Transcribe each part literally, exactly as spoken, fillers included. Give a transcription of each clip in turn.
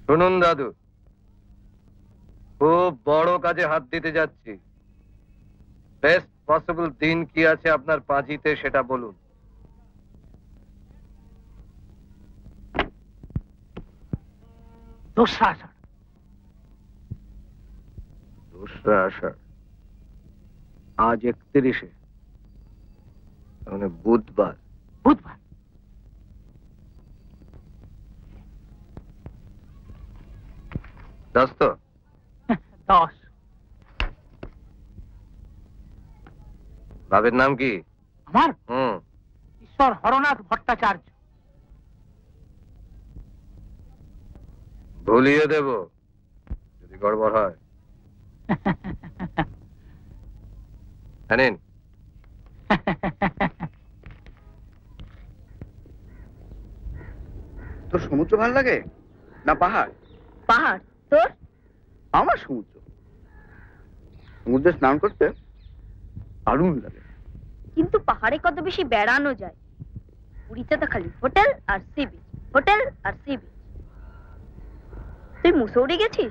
শুনুন দাদু, খুব বড় কাজে হাত দিতে যাচ্ছি। বেস্ট পসিবল দিন কি আছে আপনার পাঁজিতে সেটা বলুন। দোসরা আষাঢ়। দোসরা আষাঢ়, আজ একত্রিশে, মানে বুধবার। বুধবার। দশ তো? দশ। বাবের নাম কি? আমার? হুম। ঈশ্বর হরনাথ ভট্টাচার্য। ভুলিয়ে দেব যদি গড়বড় হয়। জানেন, তোর সমুদ্র ভাল লাগে না পাহাড়? পাহাড়। তোর? আমার সমুদ্র। সমুদ্রে স্নান করতে দারুণ লাগে। কিন্তু পাহাড়ে কত বেশি বেড়ানো যায়। পুরীতে তো খালি হোটেল আর সি বিচ, হোটেল আর সি বিচ। তুই মুসৌরি গেছিস?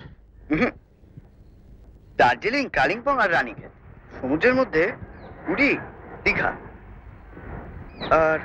দার্জিলিং, কালিম্পং আর রানীক্ষেত। সমুদ্রের মধ্যে পুরী, দীঘা আর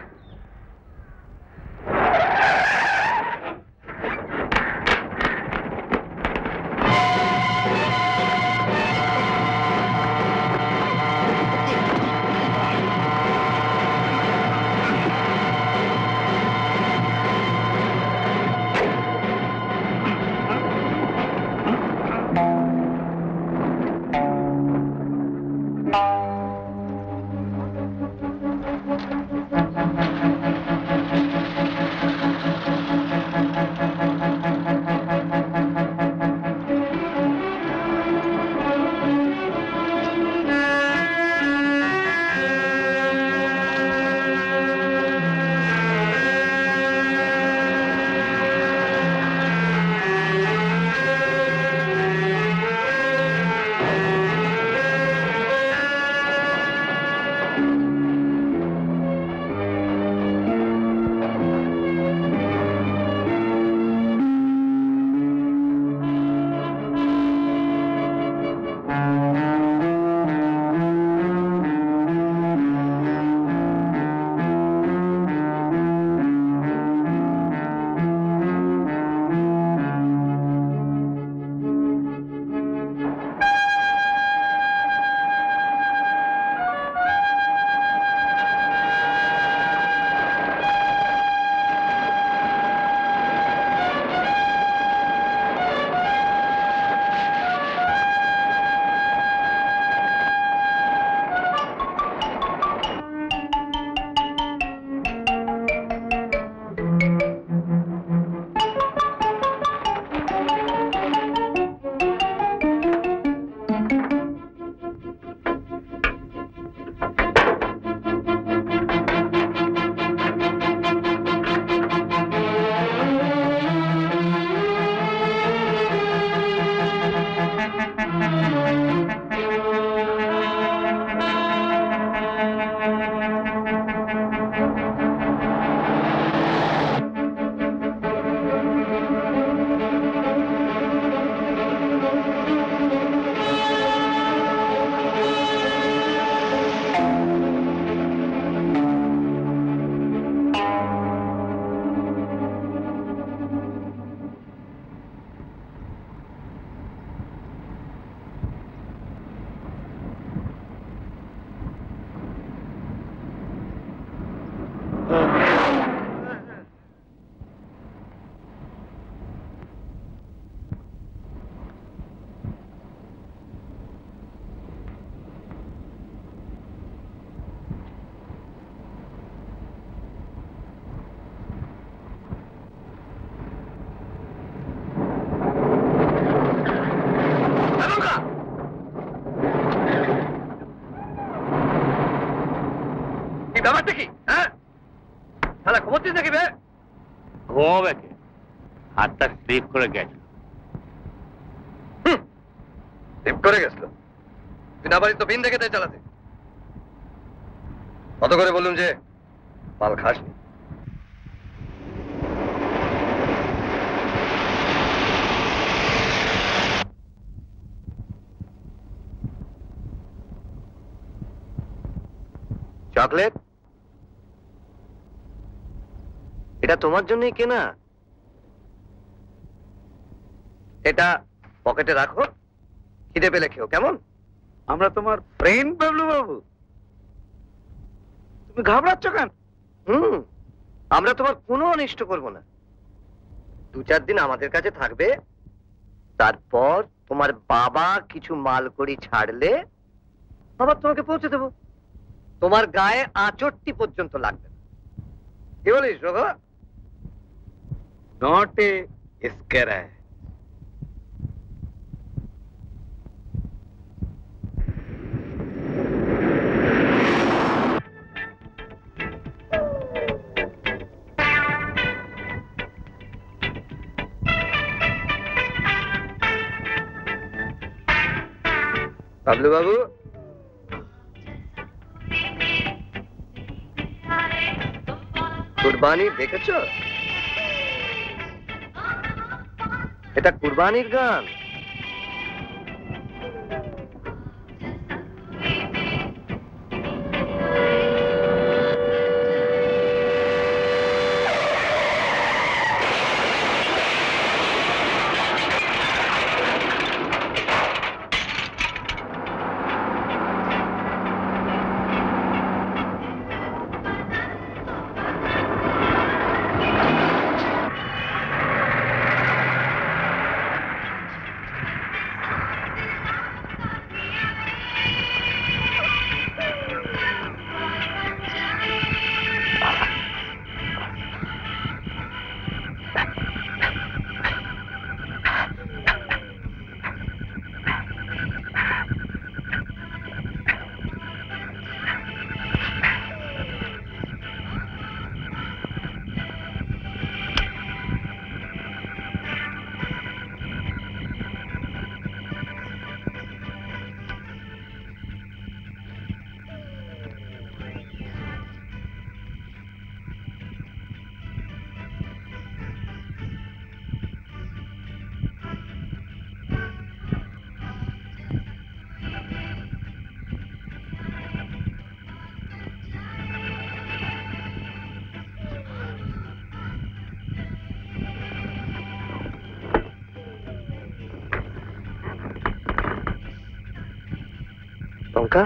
ব্যাপারটা কি? হ্যাঁ, তাহলে ঘুমোচ্ছিস নাকি বে? ঘুমাবে কে? হাতটা স্লিপ করে গেছে। স্লিপ করে গেছিল? তুই না পারিস তো বিন দেখে তাই চালাতে। কত করে বলুন যে মাল খাসনি। চকলেট এটা তোমার জন্যই কেনা। এটা পকেটে রাখো, খিদে পেলে খেও, কেমন? আমরা তোমার ফ্রেন্ড বাবলু বাবু, তুমি ঘাবড়াচ্ছ কেন? হুম, আমরা তোমার কোনো অনিষ্ট করব না। দু চার দিন আমাদের কাছে থাকবে, তারপর তোমার বাবা কিছু মাল করি ছাড়লে বাবা তোমাকে পৌঁছে দেবো। তোমার গায়ে আঁচড়টি পর্যন্ত লাগবে না। কি বলিস Raghu? Not a scratch. Bablu বাবু, কুরবানি দেখেছো? এটা কুরবানির গান। লঙ্কা,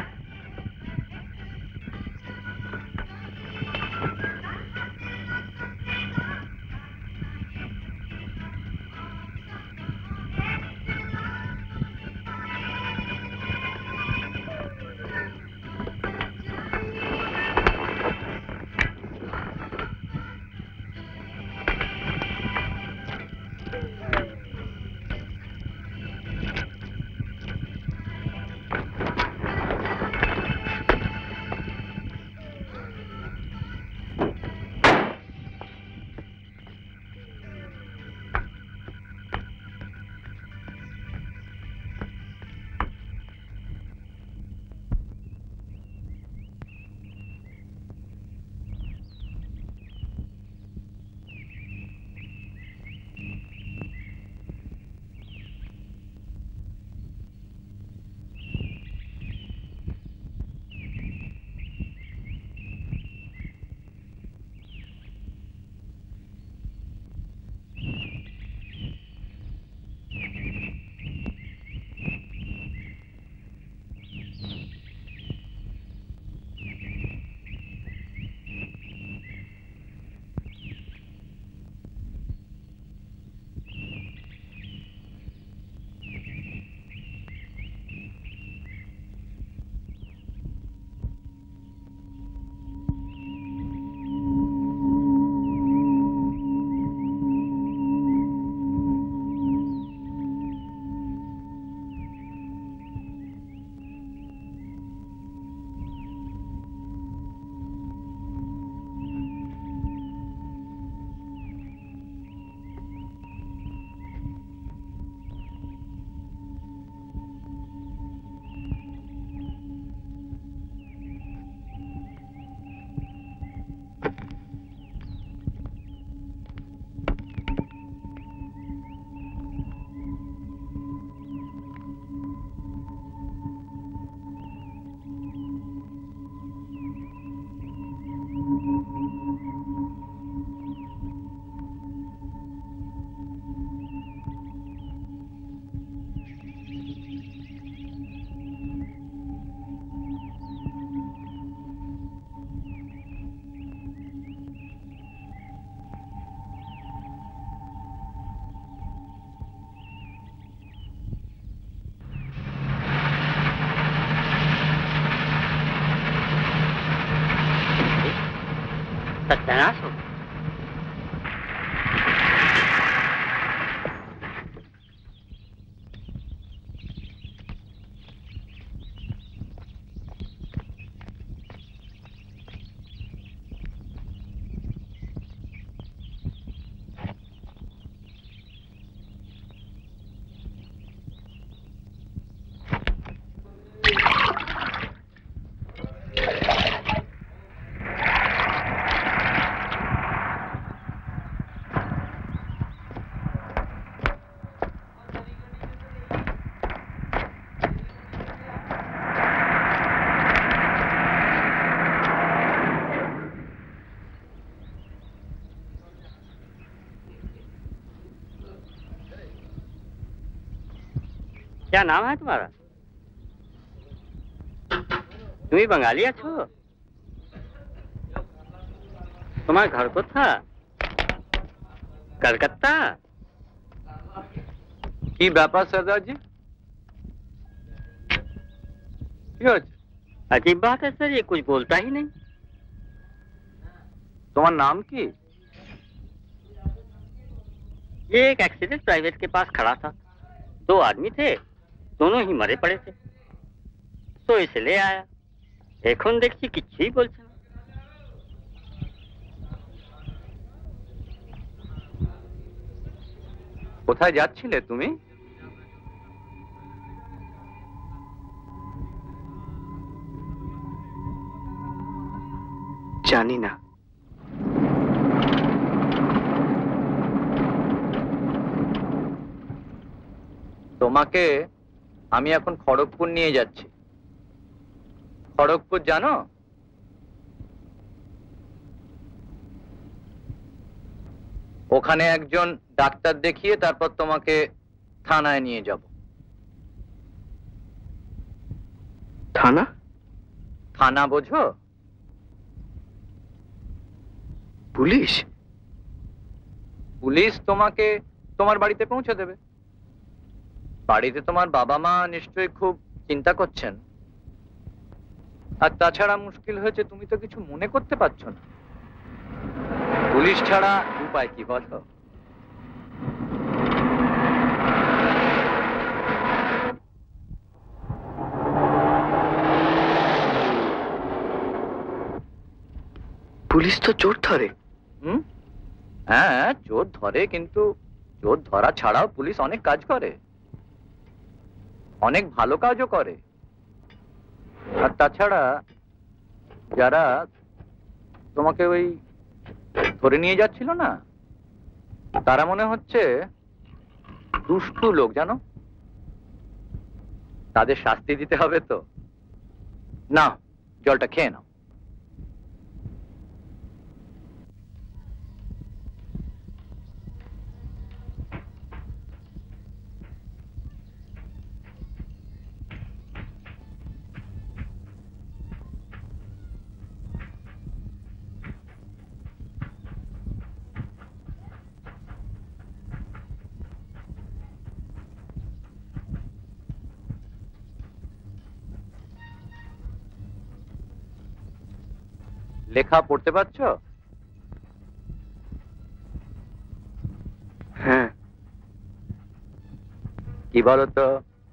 सत्यानाश हो। क्या नाम है तुम्हारा? तुम्ही बंगाली আছো? তোমার ঘর কোথা? कलकत्ता? কি ব্যাপার সর্দারজি? কি হচ্ছে? अजीब बात है सर, ये कुछ बोलता ही नहीं। তোমার नाम কি? ये एक एक्सीडेंट प्राइवेट के पास खड़ा था, दो आदमी थे, दोनों ही मरे पड़े थे, तो इसलिए आया। এখন দেখছি কিছুই বলছে না। কোথায় যাচ্ছিলে তুমি? জানি না। তোমাকে আমি এখন খড়গপুর নিয়ে যাচ্ছি। খড়গপুর জানো? ওখানে একজন ডাক্তার দেখিয়ে তারপর তোমাকে থানায় নিয়ে যাব। থানা? থানা বোঝো? পুলিশ? পুলিশ তোমাকে তোমার বাড়িতে পৌঁছে দেবে। বাড়িতে তোমার বাবা মা নিশ্চয়ই খুব চিন্তা করছেন, আর তাছাড়া মুশকিল হয়েছে তুমি তো কিছু মনে করতে পারছো না। পুলিশ ছাড়া উপায় কি বলো? পুলিশ তো চোর ধরে। হুম, হ্যাঁ চোর ধরে, কিন্তু চোর ধরা ছাড়াও পুলিশ অনেক কাজ করে, অনেক ভালো কাজও করে। আর তাছাড়া যারা তোমাকে ওই ধরে নিয়ে যাচ্ছিল না, তারা মনে হচ্ছে দুষ্টু লোক, জানো? তাদের শাস্তি দিতে হবে তো। না, জলটা খেয়ে নাও। লেখা পড়তে পারছো? হ্যাঁ। কি বলো তো?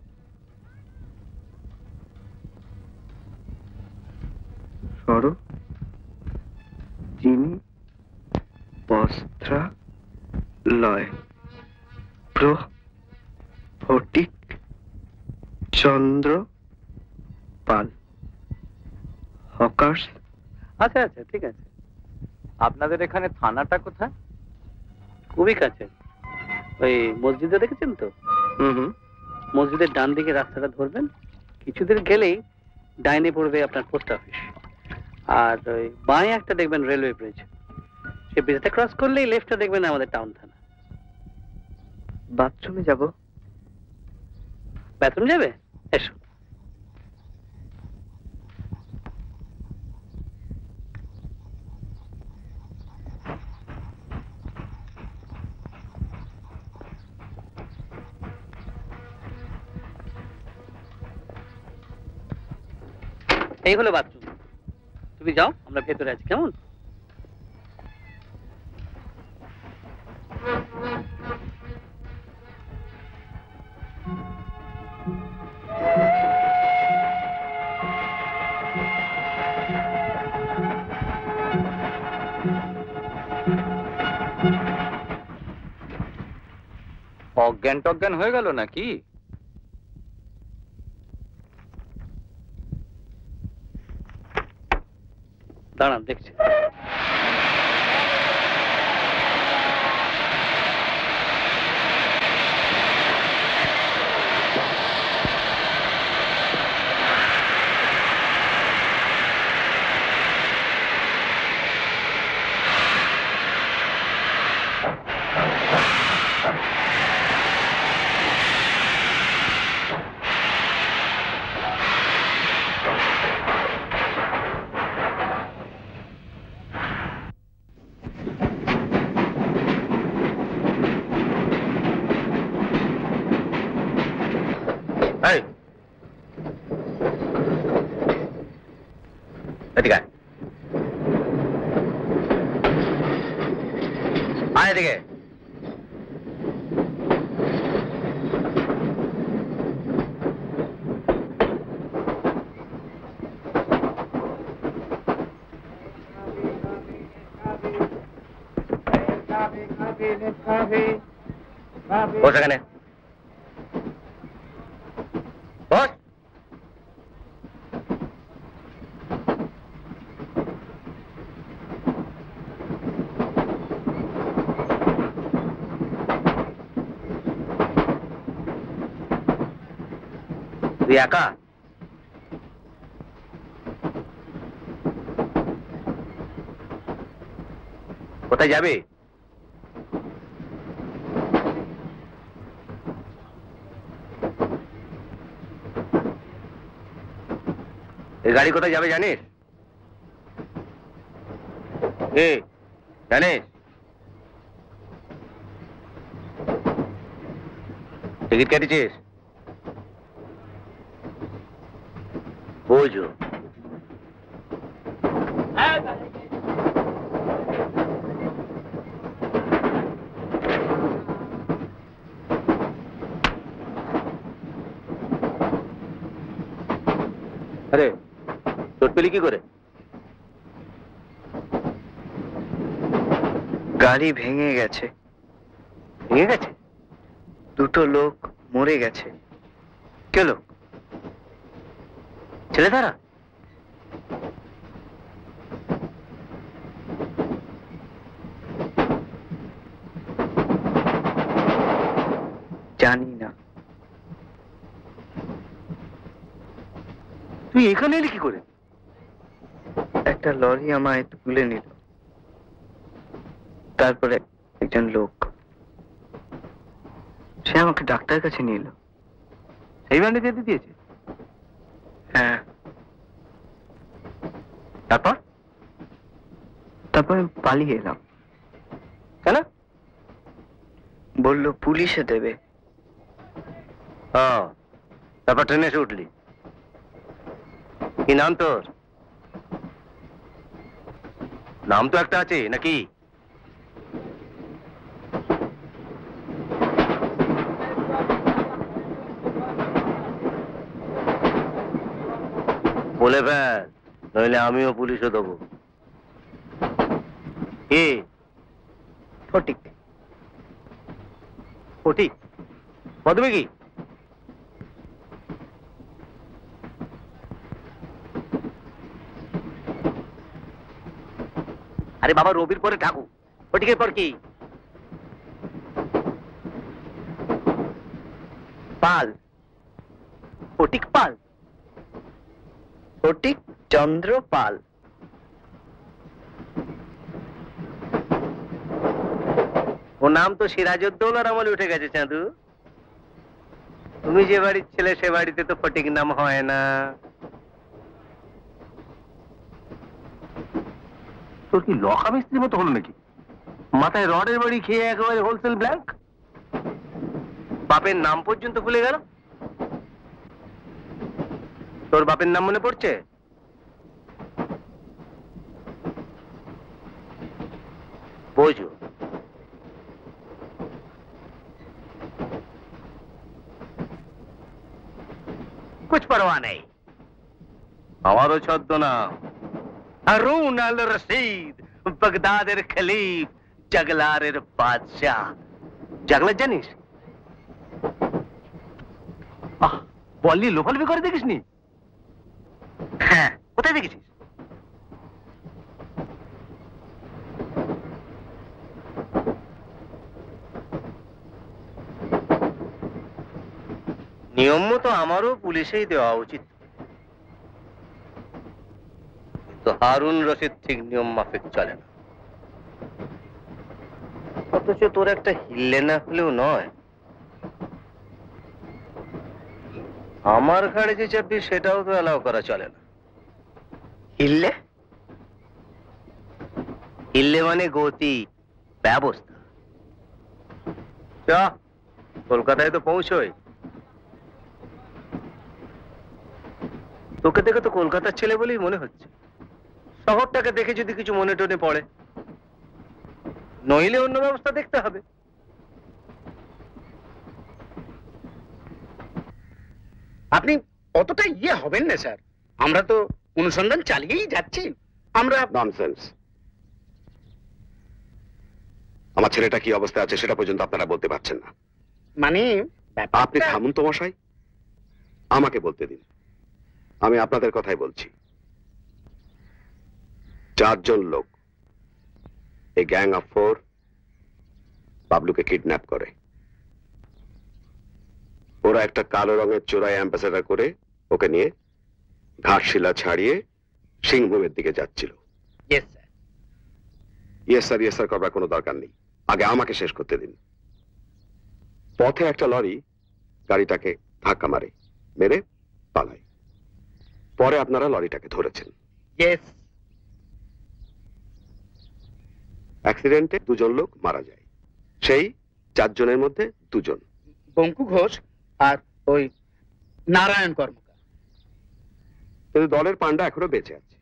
সর যিনি বস্ত্রালয় প্রফটিক চন্দ্র পাল হকার্স। আচ্ছা আচ্ছা, ঠিক আছে। আপনাদের এখানে থানাটা কোথায়? খুবই কাছে, ওই মসজিদে দেখেছেন তো? হুম হুম। মসজিদের ডান দিকে রাস্তাটা ধরবেন, কিছুদিন গেলেই ডাইনে পড়বে আপনার পোস্ট অফিস, আর ওই বাঁয়ে একটা দেখবেন রেলওয়ে ব্রিজ, সে ব্রিজটা ক্রস করলেই লেফটে দেখবেন আমাদের টাউন থানা। বাথরুমে যাব। বাথরুম যাবে? এসো। এই হলো বাথরুম, তুমি যাও, আমরা ভেতরে আছি, কেমন? অজ্ঞান টজ্ঞান হয়ে গেল নাকি? দাঁড়ান দেখছি। এই, এদিকে আয়। আয় এদিকে। বস এখানে, বস। তুই একা? কোথায় যাবি? এই গাড়ি কোথায় যাবে জানিস? এ জানিস? টিকিট কেটেছিস? বোঝো। আরে চোট পেলি কি করে? গাড়ি ভেঙে গেছে। ভেঙে গেছে? দুটো লোক মরে গেছে। কে লোক? ছেলে তারা? জানি না। তুই এখানে এলি কি করে? একটা লরি আমায় তুলে নিল, তারপরে একজন লোক সে আমাকে ডাক্তারের কাছে নিয়ে এলো। সেই ব্যান্ডে যেতে দিয়েছে? হ্যাঁ। তারপর? তারপর আমি পালিয়ে এলাম। কেন? বললো পুলিশে দেবে। ও, তারপর ট্রেনে এসে উঠলি। কি নাম তোর? নাম তো একটা আছে নাকি? বলে ফেল, নইলে আমিও পুলিশে দেবো। কি? ফটিক। ফটিক? পদবী কি? আরে বাবা, রবির পরে ঠাকুর, ফটিকের পর কি? পাল। ফটিক পাল? ফটিক চন্দ্র পাল। ও নাম তো সিরাজউদ্দৌলার আমলে উঠে গেছে চাঁদু। তুমি যে বাড়ির ছেলে সে বাড়িতে তো ফটিক নাম হয় না। তোর কি লখা মিস্ত্রির মতো হলো নাকি? মাথায় রডের বাড়ি খেয়ে একেবারে হোলসেল ব্ল্যাঙ্ক। বাপের নাম পর্যন্ত ভুলে গেল। তোর বাপের নাম মনে পড়ছে? বোঝো, कुछ परवाह नहीं। আমারও ছদ্মনাম হারুন আল রশিদ, বাগদাদের খলিফ, জাগলারের বাদশাহ। জাগলার জানিস? বললি লোফালফি করে দেখিসনি? হ্যাঁ, কোথায় দেখেছিস? নিয়ম মতো আমারও পুলিশেই দেওয়া উচিত, তো হারুন রশিদ ঠিক নিয়ম মাফিক চলে না। অথচ তোর একটা হিললে না হলেও নয়, আমার ঘাড়ে যে চাপবি সেটাও তো অ্যালাউ করা চলে না। হিললে হিললে মানে গতি, ব্যবস্থা। চা, কলকাতায় তো পৌঁছই। তোকে দেখে তো কলকাতার ছেলে বলেই মনে হচ্ছে। শহরটাকে দেখে যদি কিছু মনে টনে পড়ে, নইলে অন্য ব্যবস্থা দেখতে হবে। আপনি অতটা ইয়ে হবেন না স্যার, আমরা তো অনুসন্ধান চালিয়েই যাচ্ছি। আমরা ননসেন্স। আমার ছেলেটা কি অবস্থা আছে সেটা পর্যন্ত আপনারা বলতে পারছেন না। মানে আপনি থামুন তো মশাই, আমাকে বলতে দিন। আমি আপনাদের কথাই বলছি। চারজন লোক, এই গ্যাং অফ ফোর, বাবলুকে কিডন্যাপ করে। ওরা একটা কালো রঙের চোরাই অ্যাম্বাসেডার করে ওকে নিয়ে ঘাটশিলা ছাড়িয়ে সিংভূমের দিকে যাচ্ছিল। Yes sir. Yes sir yes sir করবার কোনো দরকার নেই, আগে আমাকে শেষ করতে দিন। পথে একটা লরি গাড়িটাকে ধাক্কা মারে, মেরে পালায়। পরে আপনারা লরিটাকে ধরেছেন। ইয়েস। অ্যাক্সিডেন্টে দুজন লোক মারা যায়, সেই চারজনের মধ্যে দুজন বঙ্কু ঘোষ আর ওই নারায়ণ কর্মকার। কিন্তু দলের পান্ডা এখনো বেঁচে আছে।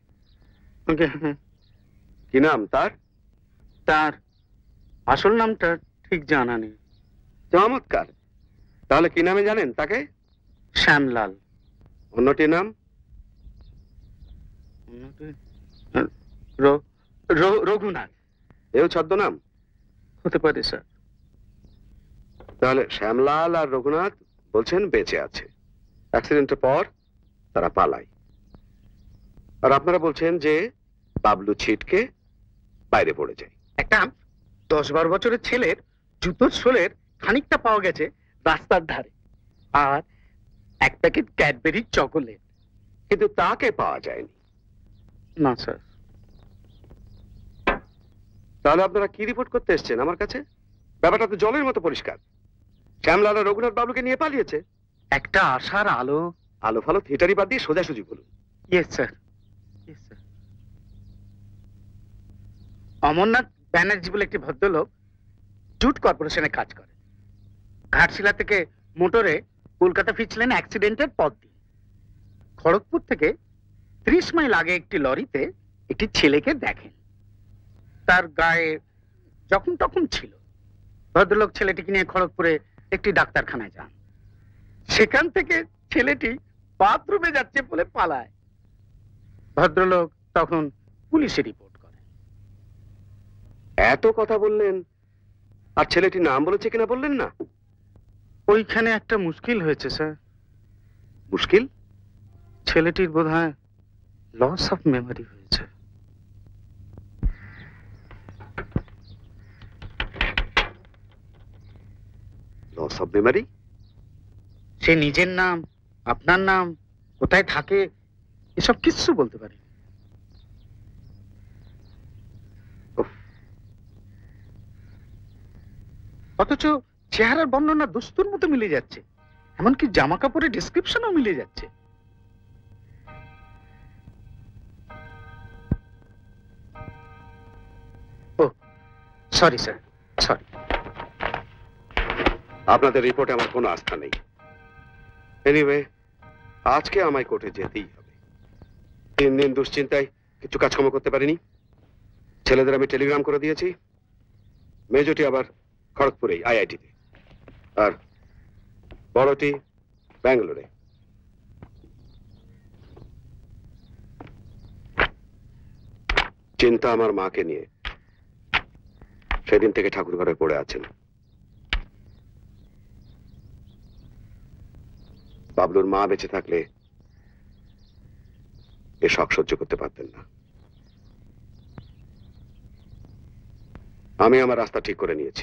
কি নাম তার? তার আসল নামটা ঠিক জানা নেই। চমৎকার, তাহলে কি নামে জানেন তাকে? শ্যামলাল। অন্যটির নাম? রঘুনাথ। এও ছদ্মনাম হতে পারে স্যার। তাহলে শ্যামলাল আর রঘুনাথ বলছেন বেঁচে আছে, অ্যাক্সিডেন্টের পর তারা পালায়। আর আপনারা বলছেন যে বাবলু ছিটকে বাইরে পড়ে যায়। একটা দশ বারো বছরের ছেলের জুতোর সোলের খানিকটা পাওয়া গেছে রাস্তার ধারে, আর এক প্যাকেট ক্যাডবেরি চকোলেট। কিন্তু তাকে পাওয়া যায়নি। না স্যার। তাহলে আপনারা কি রিপোর্ট করতে এসছেন আমার কাছে? ব্যাপারটা তো জলের মতো পরিষ্কার। শ্যামলাল আর রঘুনাথ বাবলুকে নিয়ে পালিয়েছে। একটা আশার আলো। আলো ফালো থিয়েটারি বাদ দিয়ে সোজাসুজি বলুন। Yes sir. Yes sir. Amarnath Banerjee বলে একটি ভদ্রলোক জুট কর্পোরেশনে কাজ করে। ঘাটশিলা থেকে মোটরে কলকাতা ফিরছিলেন অ্যাক্সিডেন্টের পর দিন। খড়গপুর থেকে ত্রিশ মাইল আগে একটি লরিতে একটি ছেলেকে দেখেন। তার গায়ে যখন তখন ছিল। ভদ্রলোক ছেলেটিকে নিয়ে খড়গপুরে একটি ডাক্তারখানায় যান। সেখান থেকে ছেলেটি বাথরুমে যাচ্ছে বলে পালায়। ভদ্রলোক তখন পুলিশে রিপোর্ট করে। এত কথা বললেন, আর ছেলেটির নাম বলেছে কিনা বললেন না? ওইখানে একটা মুশকিল হয়েছে স্যার। মুশকিল? ছেলেটির বোধহয় লস অফ মেমোরি হয়েছে। Loss of memory? সে নিজের নাম, আপনার নাম, কোথায় থাকে, এসব কিচ্ছু বলতে পারে। অথচ চেহারার বর্ণনা দস্তুর মতো মিলে যাচ্ছে, এমনকি জামা কাপড়ের ডেসক্রিপশনও মিলে যাচ্ছে। Oh sorry sir, sorry. আপনাদের রিপোর্টে আমার কোনো আস্থা নেই। এনিওয়ে, আজকে আমায় কোর্টে যেতেই হবে। তিন দিন দুশ্চিন্তায় কিছু কাজকর্ম করতে পারিনি। ছেলেদের আমি টেলিগ্রাম করে দিয়েছি, মেজটি আবার খড়গপুরেই আইআইটিতে, আর বড়টি ব্যাঙ্গালোরে। চিন্তা আমার মাকে নিয়ে। সেদিন থেকে ঠাকুর ঘরে পড়ে আছেন। বাবলুর মা বেঁচে থাকলে এ শখ সহ্য করতে পারতেন না। আমি আমার রাস্তা ঠিক করে নিয়েছি।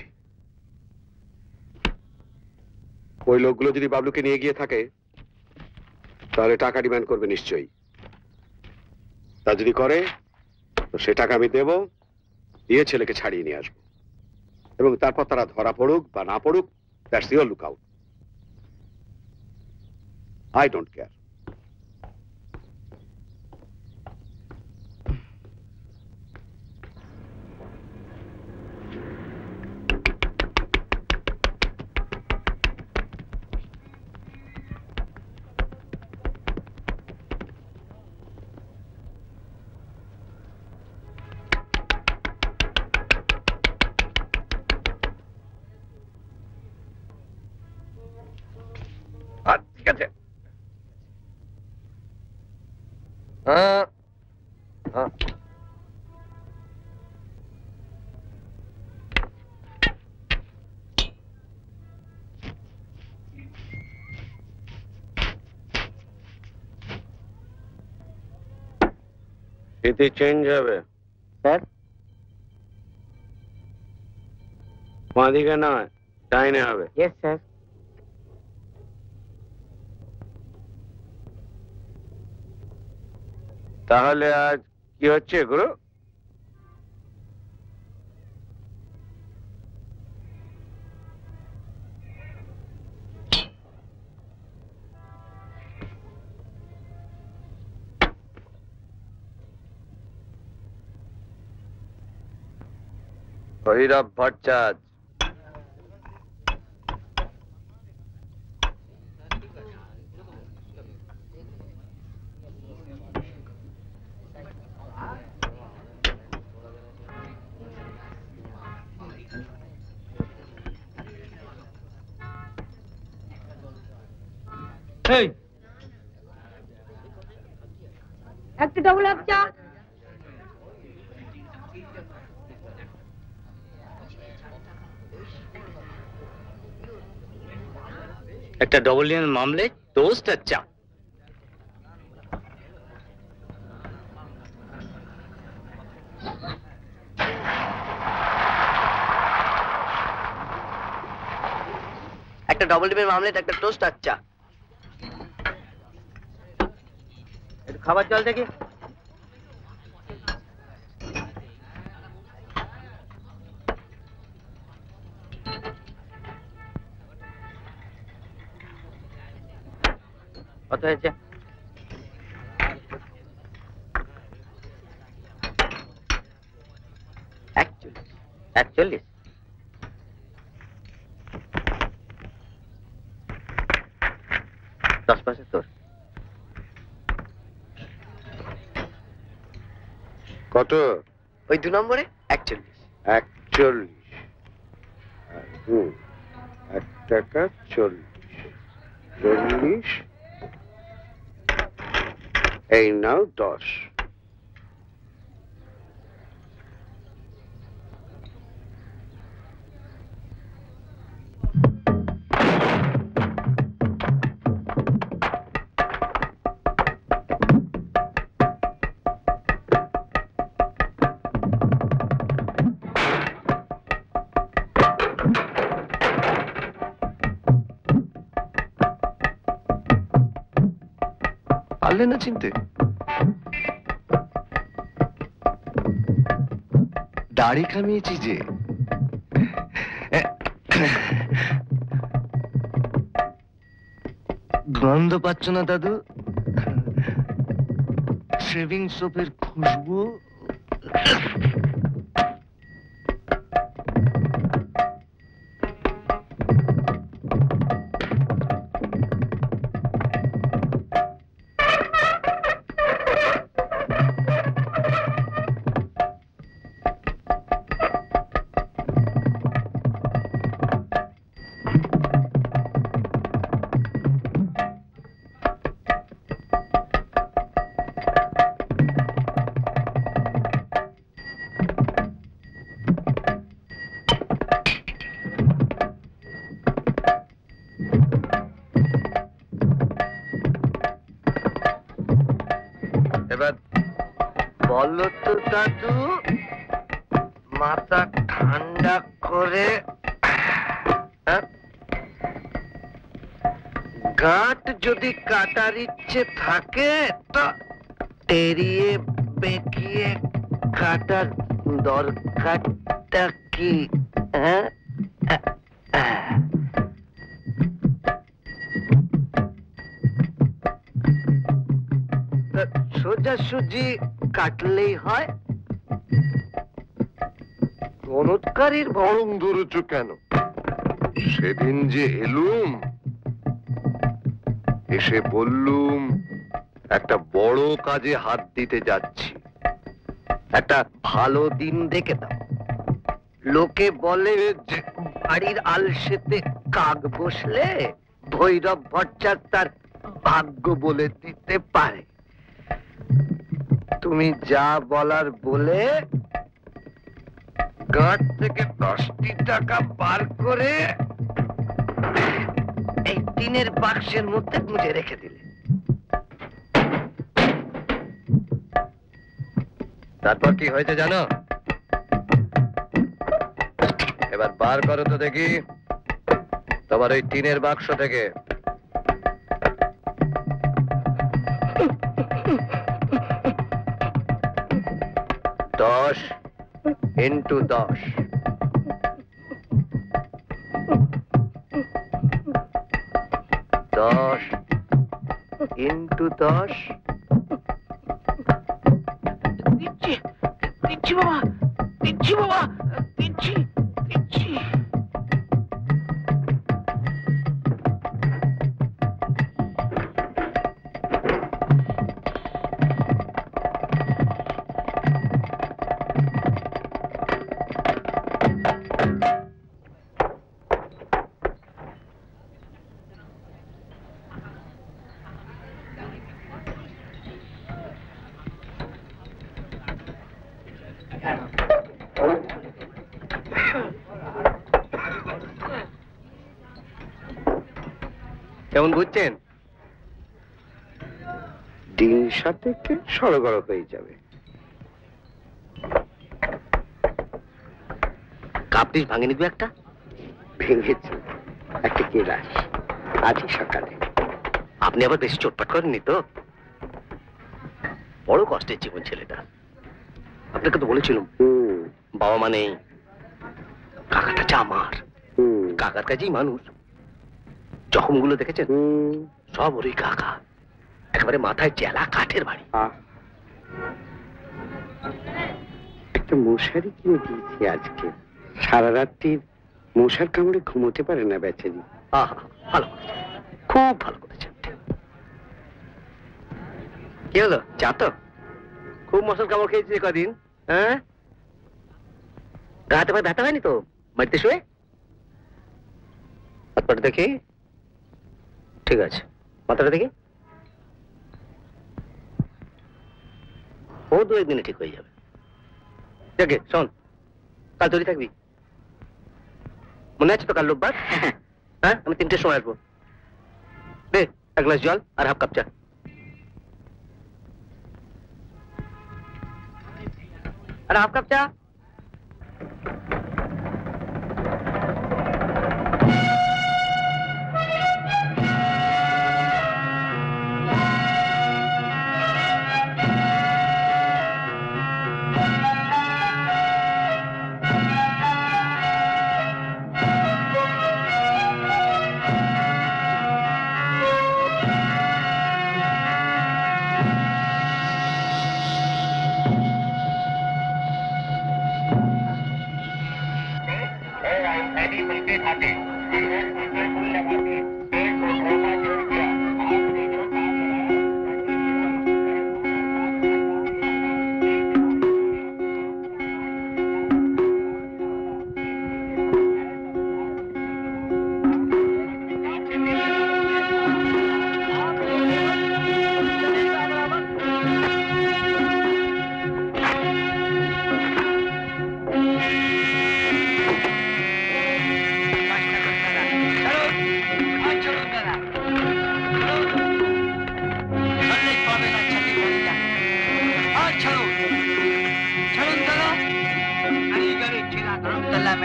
ওই লোকগুলো যদি বাবলুকে নিয়ে গিয়ে থাকে তাহলে টাকা ডিমান্ড করবে নিশ্চয়ই। তা যদি করে তো সে টাকা আমি দেব, দিয়ে ছেলেকে ছাড়িয়ে নিয়ে আসবো, এবং তারপর তারা ধরা পড়ুক বা না পড়ুক, that's your lookout. I don't care. ঠিক আছে। হ্যাঁ হ্যাঁ স্মৃতি চেঞ্জ হবে স্যার। বাঁদিকে নয়, ডাইনে হবে। Yes sir. তাহলে আজ কি হচ্ছে গুরু? ভৈরব ভট্টাচার্য। এই একটা ডবল হাফ চা। একটা ডবল ডিমের মামলেট, টোস্ট আর চা। একটা ডবল ডিমের মামলেট, একটা টোস্ট আর চা। একটু খাবার জল দেখি। কত হয়েছে? একচল্লিশ। একচল্লিশ? দশ পয়সা তোর। কত? ওই দু নম্বরে একচল্লিশ। একচল্লিশ। হুম, এক টাকা চল্লিশ। চল্লিশ, এই নাও দশ। পারলে না চিনতে? দাড়ি কামিয়েছি যে। গন্ধ পাচ্ছ না দাদু? শেভিং সোপের খুশবু। এবার বলো তো দাদু, মাথা ঠান্ডা করে হ্যাঁ? গাঁট যদি কাটার ইচ্ছে থাকে তো টেরিয়ে বেঁকিয়ে কাটার দরকারটা কি? হ্যাঁ, সোজাসুজি কাটলেই হয়। চমৎকারীর ভরম ধরেছ কেন? সেদিন যে এলুম, এসে বললুম একটা বড় কাজে হাত দিতে যাচ্ছি। একটা ভালো দিন দেখে দাও। লোকে বলে যে বাড়ির আলসেতে কাক বসলে ভৈরব ভট্টাচার্য তার ভাগ্য বলে দিতে পারে। তুমি যা বলার বলে গাঁট থেকে দশটি টাকা বার করে এই টিনের বাক্সের মধ্যে গুঁজে রেখে দিলে। তারপর কি হয়েছে জানো? এবার বার করো তো দেখি তোমার ওই টিনের বাক্স থেকে। দশ ইন্টু দশ, দশ ইন্টু দশ। দিচ্ছি দিচ্ছি বাবা, দিচ্ছি বাবা, দিচ্ছি দিচ্ছি। কেমন বুঝছেন? দিন সাতেকে সড়গড় হয়ে যাবে। কাপটিস ভাঙে নিবি একটা? ভেঙেছি একটা কেরাস আজই সকালে। আপনি আবার বেশি চোটপাট করেননি তো? বড় কষ্টের জীবন ছেলেটা। আপনাকে তো বলেছিলাম হুম বাবা মা নেই, কাকাটা যা আমার। হুম কাকার কাছেই মানুষ। জখমগুলো দেখেছেন? হুম সব ওরই কাকা। একেবারে মাথায় চেলা কাঠের বাড়ি। আহ, একটা মশারি কিনে দিয়েছি আজকে। সারা রাত্রির মশার কামড়ে ঘুমোতে পারে না বেচারি। আহা, ভালো করেছেন, খুব ভালো করেছেন। কি হলো, চা তো? খুব মশার কামড় খেয়েছি কদিন। হ্যাঁ, গা হাতে পায়ে ব্যথা হয়নি তো বাড়িতে শুয়ে? হাতপাটা দেখি। ঠিক আছে, মাথাটা দেখি। ও দু একদিনে ঠিক হয়ে যাবে। দেখে শোন, কাল তৈরি থাকবি? মনে আছে তো কাল রোববার? হ্যাঁ, আমি তিনটের সময় আসবো। দে এক গ্লাস জল আর হাফ কাপ চা। আর হাফ কাপ চা।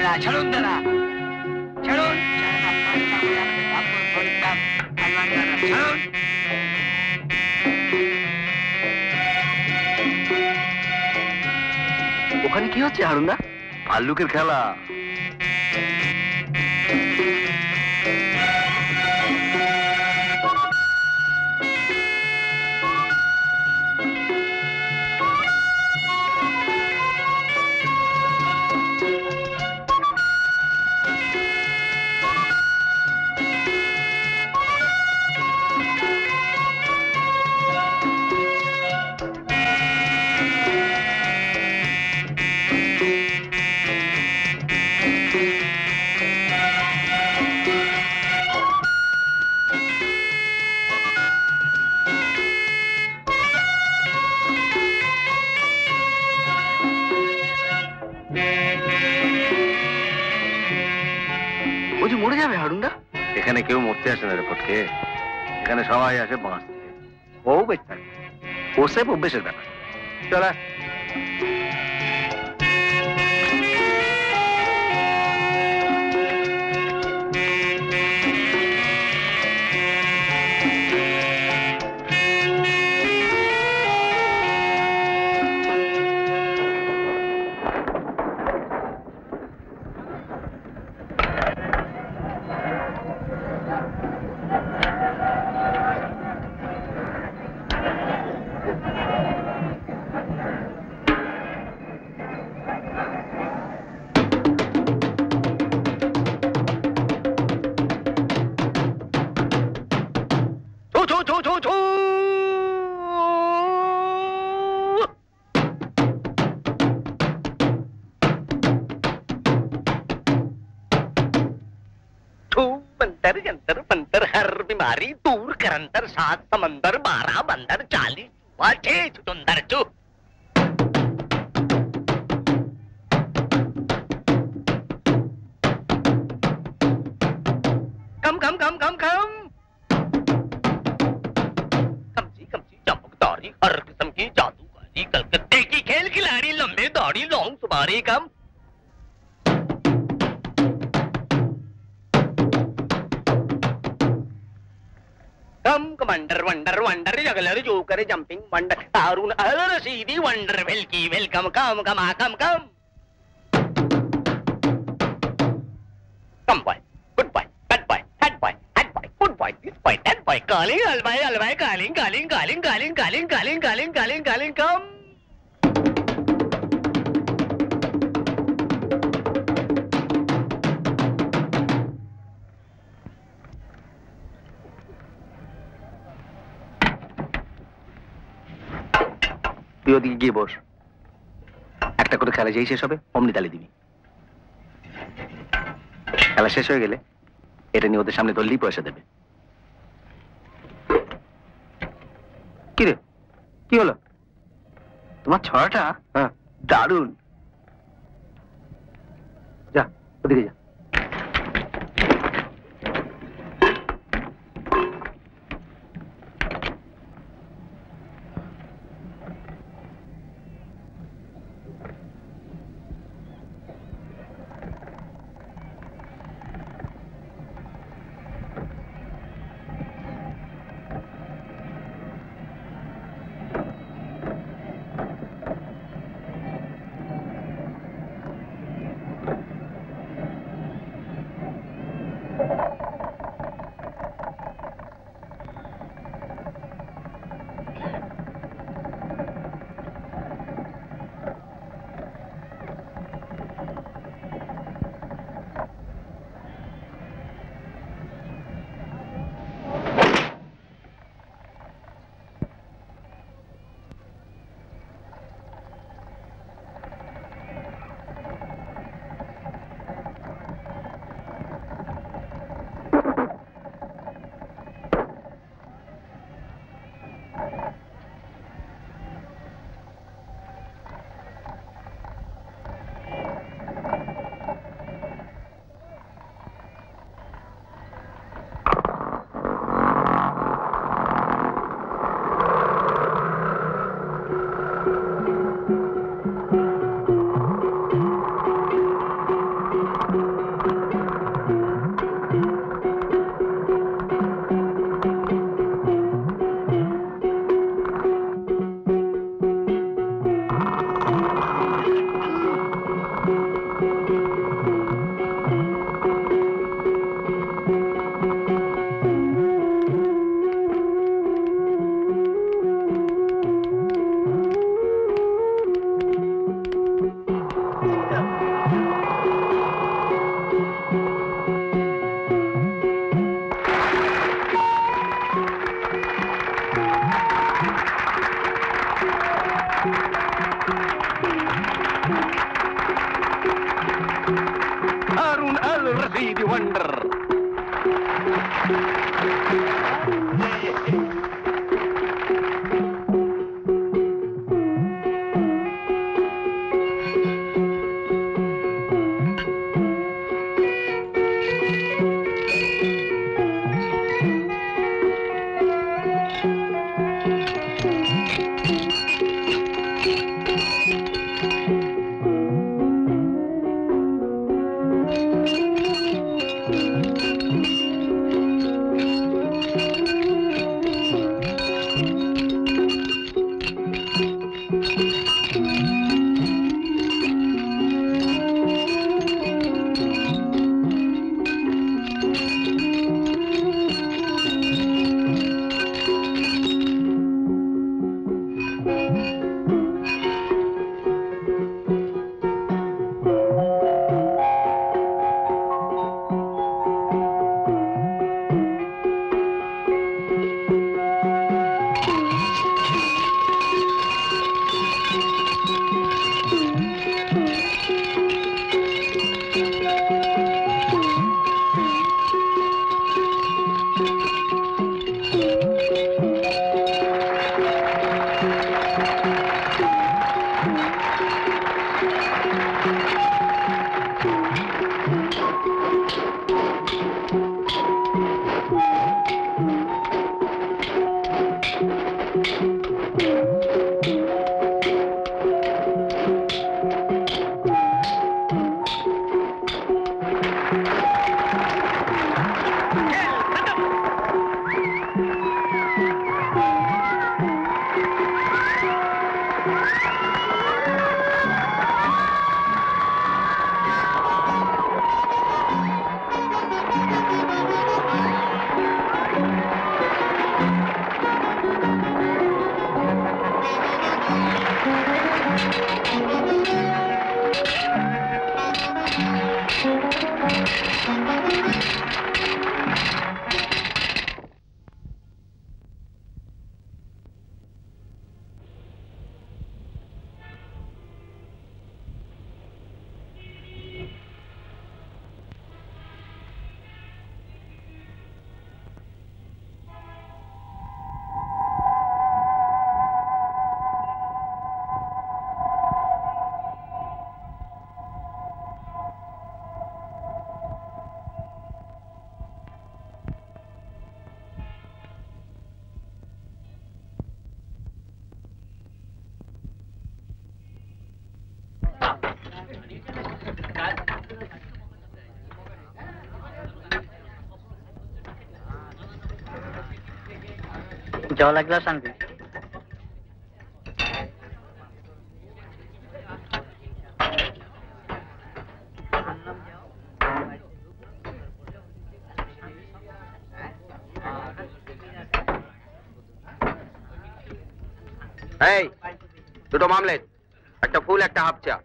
দাদা ছাড়ুন দাদা ছাড়ুন ছাড়ুন ওখানে কি হচ্ছে হারুনদা? ভাল্লুকের খেলা। মরে যাবে হারুনদা? এখানে কেউ মরতে আসে না রে ফটকে, এখানে সবাই আসে বাঁচতে। ও বেশ থাকে, ও সব অভ্যেসের ব্যাপার। চলা मंतर जंतर मंतर हर बीमारी दूर करंतर सात समंदर बारह बंदर चालीस चुआ छह चुटंदर चु कम कम कम कम कम कमची कमची चमकदारी हर किस्म की जादूगारी कलकत्ते की खेल खिलाड़ी लंबे दाढ़ी लॉन्ग सुबारी come come commander wonder wonder juggler joker jumping wonder Harun al सीधी वंडर वेलकी welcome come come come come come boy good boy bad boy head boy head boy good boy this boy that boy calling अलवाई अलवाई calling calling calling calling calling calling calling calling calling come তুই ওদিকে গিয়ে বস, একটা করে খেলা যেই শেষ হবে অমনি তালি দিবি। খেলা শেষ হয়ে গেলে এটা নিয়ে ওদের সামনে ধরলেই পয়সা দেবে। কি রে, কি হলো? তোমার ছড়াটা হ্যাঁ দারুণ। যা ওদিকে যা। Adi the wonder. জল এক গ্লাস আনবি। এই দুটো মামলেট, একটা ফুল একটা হাফ চা।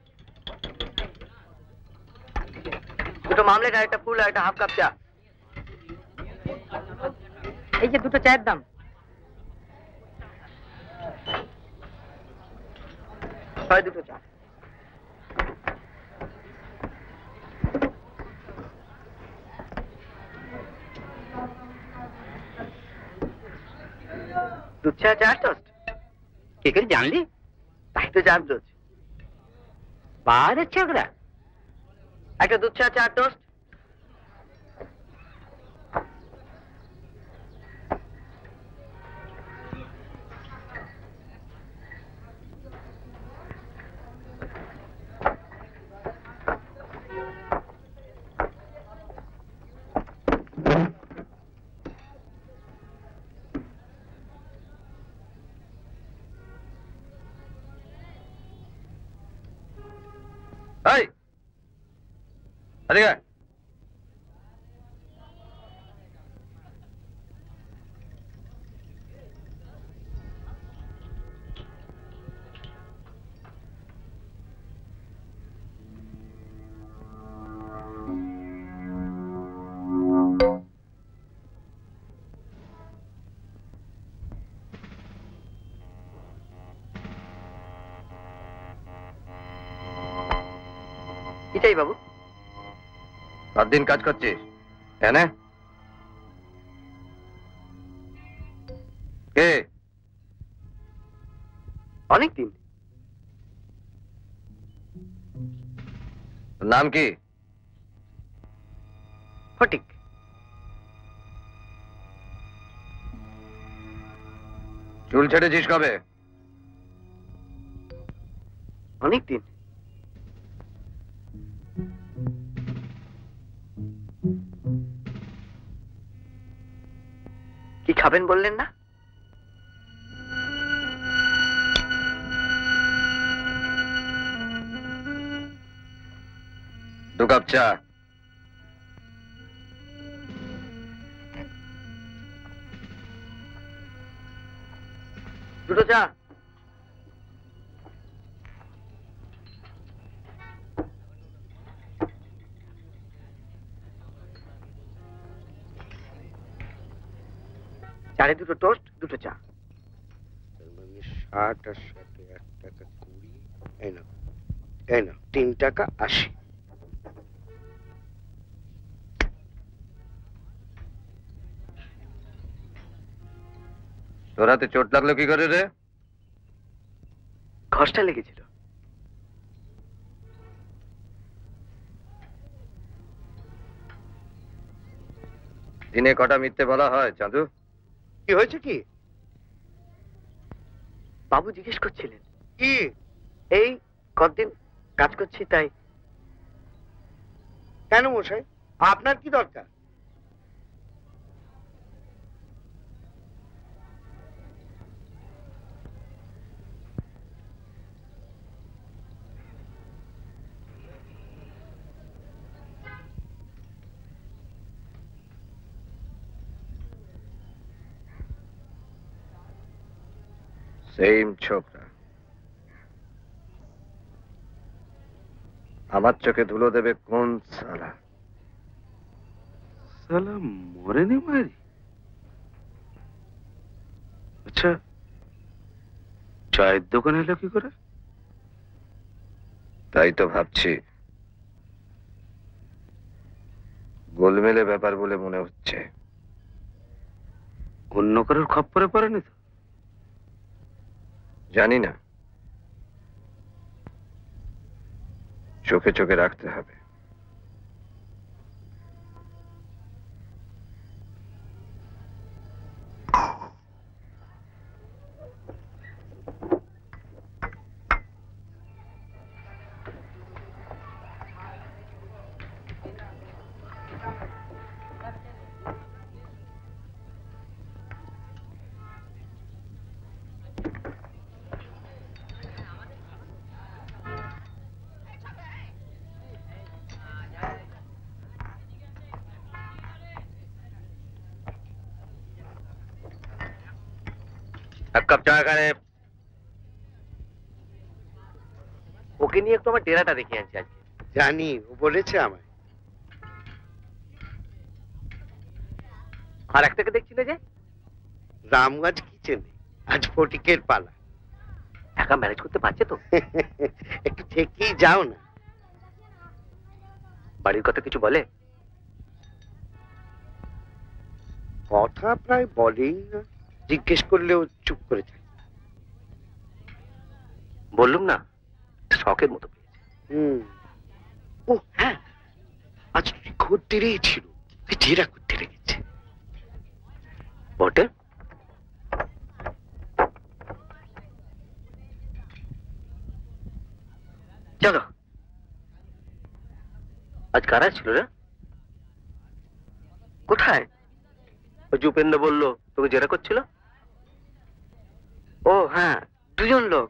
দুটো মামলেট আর একটা ফুল আর একটা হাফ কাপ চা। এই যে দুটো চায়ের দাম। হয় দুটো চা। দুধ চা চার টোস্ট। কে করে জানলি? তাই তো জান রোজ। বার হচ্ছে ওরা। একটা দুধ চা চার টোস্ট। এই এদিকে কি চাই বাবু? সাত দিন কাজ করছিস এনে কে? অনেক দিন। নাম কি? ফটিক। চুল ছেড়েছিস কবে? অনেক দিন। কি খাবেন বললেন না? দু কাপ চা। দুটো চা। চারে দুটো টোস্ট, দুটো চা। ষাট আর সাথে এক টাকা কুড়ি, এই না এই না তিন টাকা আশি। তোর হাতে চোট লাগলো কি করে রে? ঘষটা লেগেছিল। দিনে কটা মিথ্যে বলা হয় চাঁদু? কি হয়েছে কি? বাবু জিজ্ঞেস করছিলেন। কি? এই কতদিন কাজ করছি তাই। কেন মশাই, আপনার কি দরকার? সেম ছোকরা। আমার চোখে ধুলো দেবে কোন সালা? সালা মরেনি মারি। আচ্ছা, চায়ের দোকান এলো কি করে? তাই তো ভাবছি। গোলমেলে ব্যাপার বলে মনে হচ্ছে। অন্য কারোর খপ্পরে পড়েনি তো? জানি না, চোখে চোখে রাখতে হবে। এক কাপ চা এখানে। ওকে নিয়ে একটু আমার ডেরাটা দেখে আনছি আজকে। জানি, ও বলেছে আমায়। আর একটাকে দেখছিলে যে? রামগঞ্জ কিচেনে আজ ফটিকের পালা। একা ম্যানেজ করতে পারছে তো? একটু থেকেই যাও না। বাড়ির কথা কিছু বলে? কথা প্রায় বলেই না, জিজ্ঞেস করলেও চুপ করে থাকে। বললুম না, শখের মতো পেয়েছে। হুম। ও হ্যাঁ, আজ খদ্দেরই ছিল, জেরা করতে লেগেছে। বটে? চলো। আজ কারা ছিল রে? কোথায়? ওই যুপেন্দ্র বললো তোকে জেরা করছিল। ও হ্যাঁ, দুজন লোক।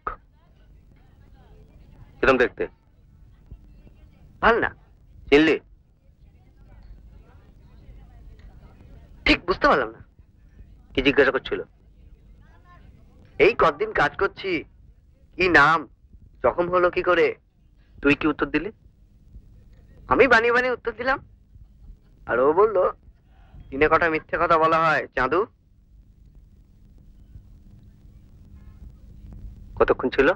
কিরম দেখতে? ভাল না। চিনলি? ঠিক বুঝতে পারলাম না। কি জিজ্ঞাসা করছিল? এই কতদিন কাজ করছি, কি নাম, জখম হলো কি করে? তুই কি উত্তর দিলি? আমি বানিয়ে বানিয়ে উত্তর দিলাম। আর ও বললো দিনে কটা মিথ্যে কথা বলা হয় চাঁদু। কতক্ষণ ছিল?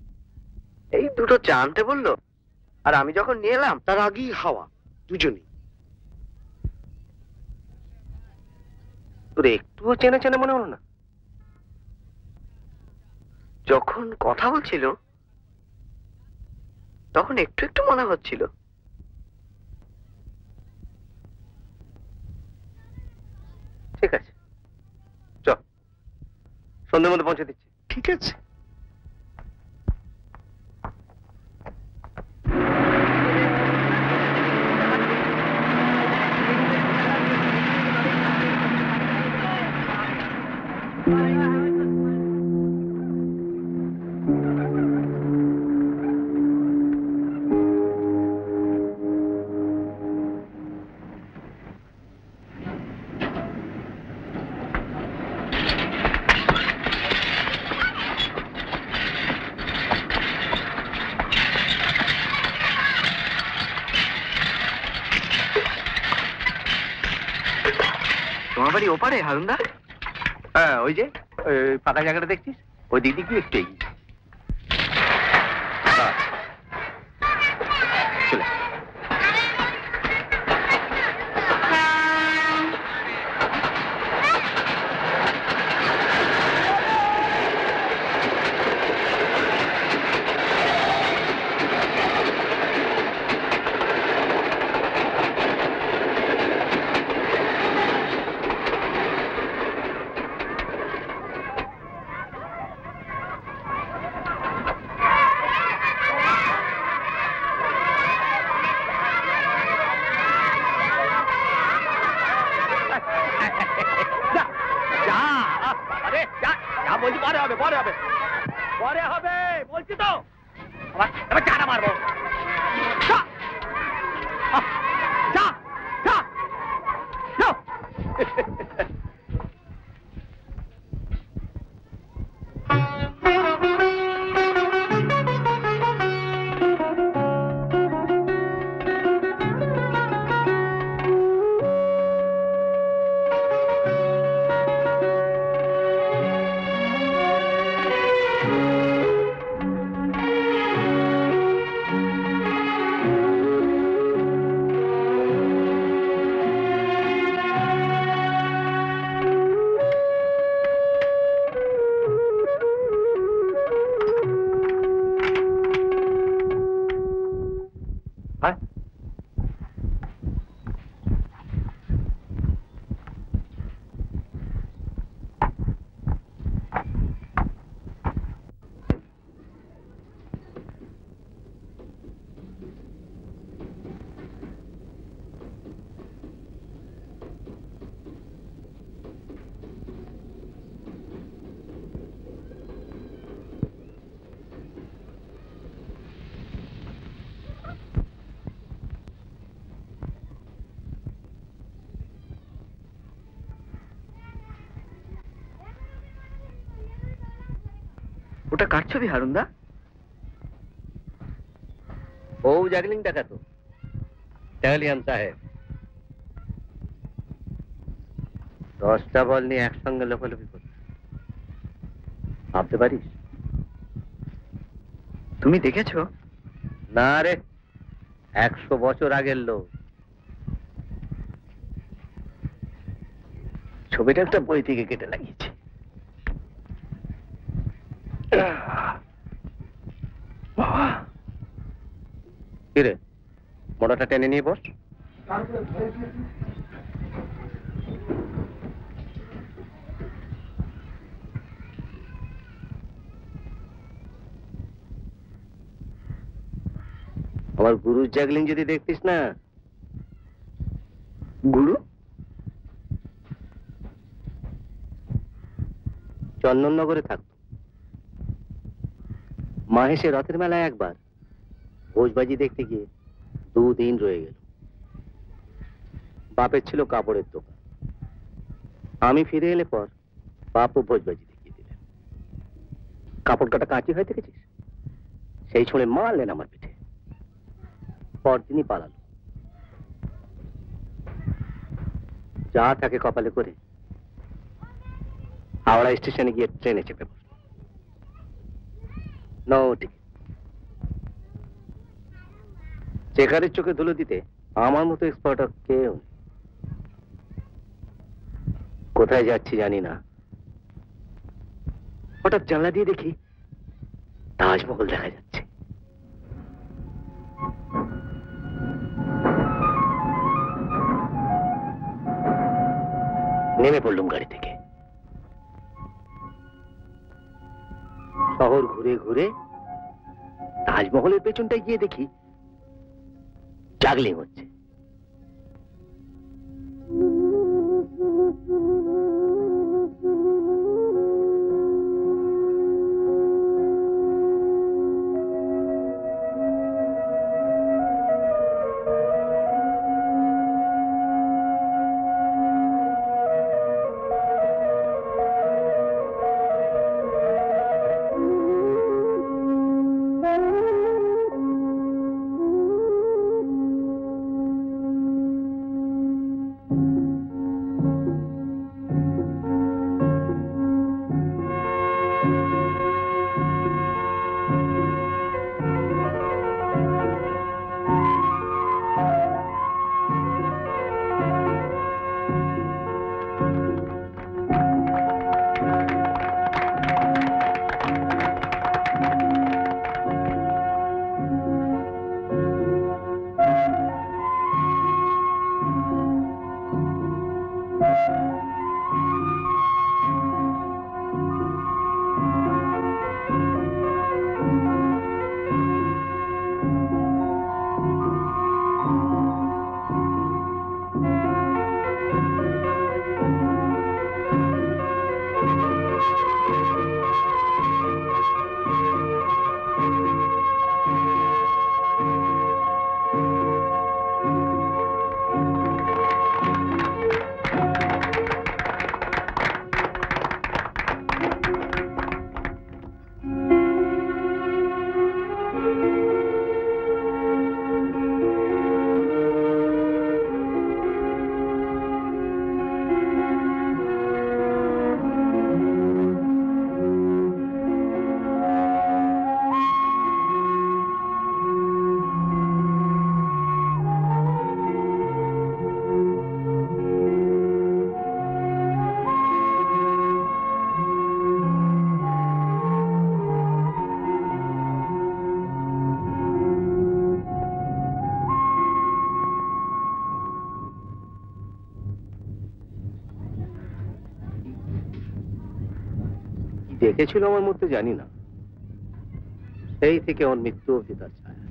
এই দুটো চা আনতে বললো, আর আমি যখন নিয়ে এলাম তার আগেই হাওয়া দুজনেই। তোর একটুও চেনা চেনা মনে হলো না? যখন কথা বলছিল তখন একটু একটু মনে হচ্ছিল। ঠিক আছে, চল, সন্ধ্যের মধ্যে পৌঁছে দিচ্ছি। ঠিক আছে। তোমার বাড়ি ওপারে হারুনদা? হ্যাঁ, ওই যে ওই ফাঁকা জায়গাটা দেখছিস, ওই দিক দিয়ে একটু এগিয়ে চলে। ওটা কার ছবি হারুনদা? ও জাগলিং টাকা তো টালিয়ান সাহেব দশটা বল নিয়ে একসঙ্গে লোকালোকি করছে, ভাবতে পারিস? তুমি দেখেছো? না রে, একশো বছর আগের লোক। ছবিটা একটা বই থেকে কেটে লাগিয়েছে। কিরে, মোড়াটা টেনে নিয়ে বস। আমার গুরুর জাগলিং যদি দেখতিস না। গুরু? চন্দননগরে থাকতো। মাহেশে রথের মেলায় একবার ভোজবাজি দেখতে গিয়ে দুদিন রয়ে গেল। বাপের ছিল কাপড়ের দোকান। আমি ফিরে এলে পর বাপও ভোজবাজি দেখিয়ে দিলেন। কাপড় কাটা কাঁচি হয় দেখেছিস? সেই ছুঁড়ে মারলেন আমার পিঠে। পরদিনই পালালো। যা তাকে কপালে করে হাওড়া স্টেশনে গিয়ে ট্রেনে চেপে বসল। No ticket. চেকারের চোখে ধুলো দিতে আমার মতো এক্সপার্ট কেউ নেই। কোথায় যাচ্ছি জানি না, হঠাৎ জানলা দিয়ে দেখি তাজমহল দেখা যাচ্ছে। নেমে পড়লুম গাড়ি থেকে। শহর ঘুরে ঘুরে তাজমহলের পেছনটায় গিয়ে দেখি জাগলিং হচ্ছে। দেখেছিল আমার মধ্যে জানি না, সেই থেকে ওর মৃত্যু অবধি তার ছায়া।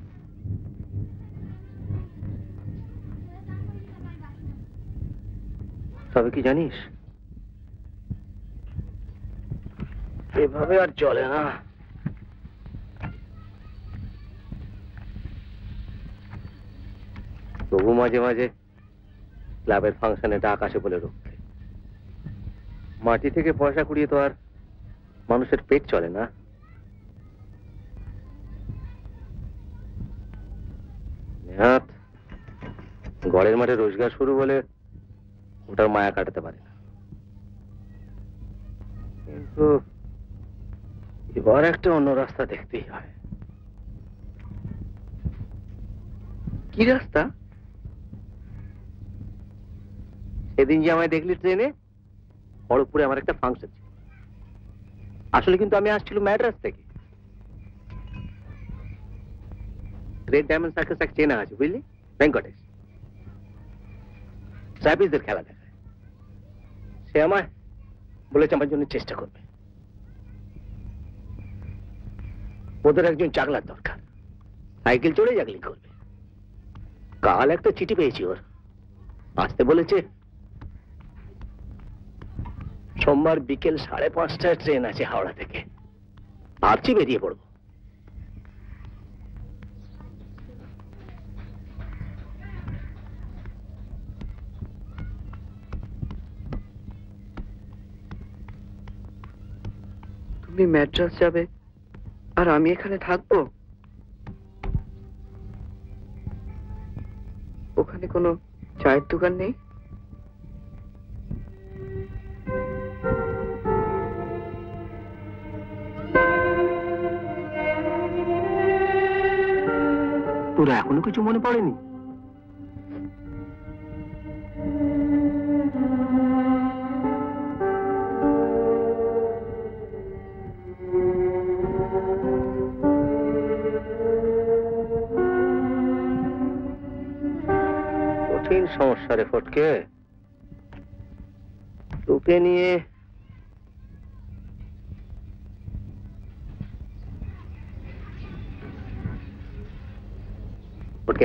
তবে কি জানিস, এভাবে আর চলে না। তবু মাঝে মাঝে ক্লাবের ফাংশনে ডাক আসে বলে রক্ষে। মাটি থেকে পয়সা কুড়িয়ে তো আর মানুষের পেট চলে না। নেহাত গড়ের মাঠে রোজগার শুরু বলে ওটার মায়া কাটাতে পারে না। কিন্তু এবার একটা অন্য রাস্তা দেখতেই হয়। কি রাস্তা? সেদিন যে আমায় দেখলি ট্রেনে, খড়গপুরে আমার একটা ফাংশন ছিল। আসলে কিন্তু আমি আসছিল ম্যাড্রাস থেকে। গ্রেট ডায়মন্ড সার্কাস এক চেনা আছে বুঝলি, ভেঙ্কটেশ, ট্রাপিজদের খেলা দেখায়। সে আমায় বলেছে আমার জন্য চেষ্টা করবে। ওদের একজন চাকলার দরকার, সাইকেল চড়ে জাগলিং করবে। কাল একটা চিঠি পেয়েছি ওর, আসতে বলেছে। সোমবার বিকেল সাড়ে পাঁচটায় ট্রেন আছে হাওড়া থেকে, ভাবছি বেরিয়ে পড়ব। তুমি ম্যাড্রাস যাবে আর আমি এখানে থাকবো? ওখানে কোনো চায়ের দোকান নেই? তোরা এখনো কিছু মনে পড়েনি? সমস্যা রে ফটকে? তোকে নিয়ে ফটকে,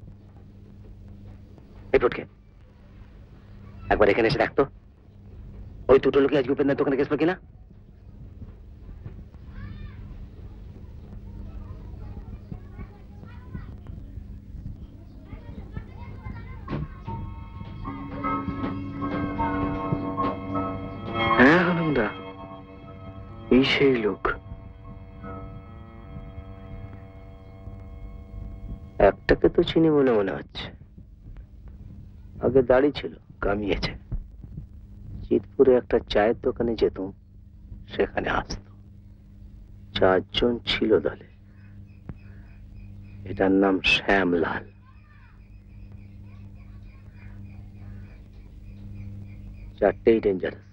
এই ফটকে, একবার এখানে এসে দেখতো ওই দুটো লোকে আজকে উপেন্দ্রের দোকানে গেছিল কিনা। হ্যাঁ আনন্দা, এই সেই লোক। একটাকে তো চিনি বলে মনে হচ্ছে, আগে দাড়ি ছিল, কামিয়েছে। চিতপুরে একটা চায়ের দোকানে যেতুম, সেখানে আসতো। চারজন ছিল দলে। এটার নাম শ্যামলাল। চারটেই ডেঞ্জারাস।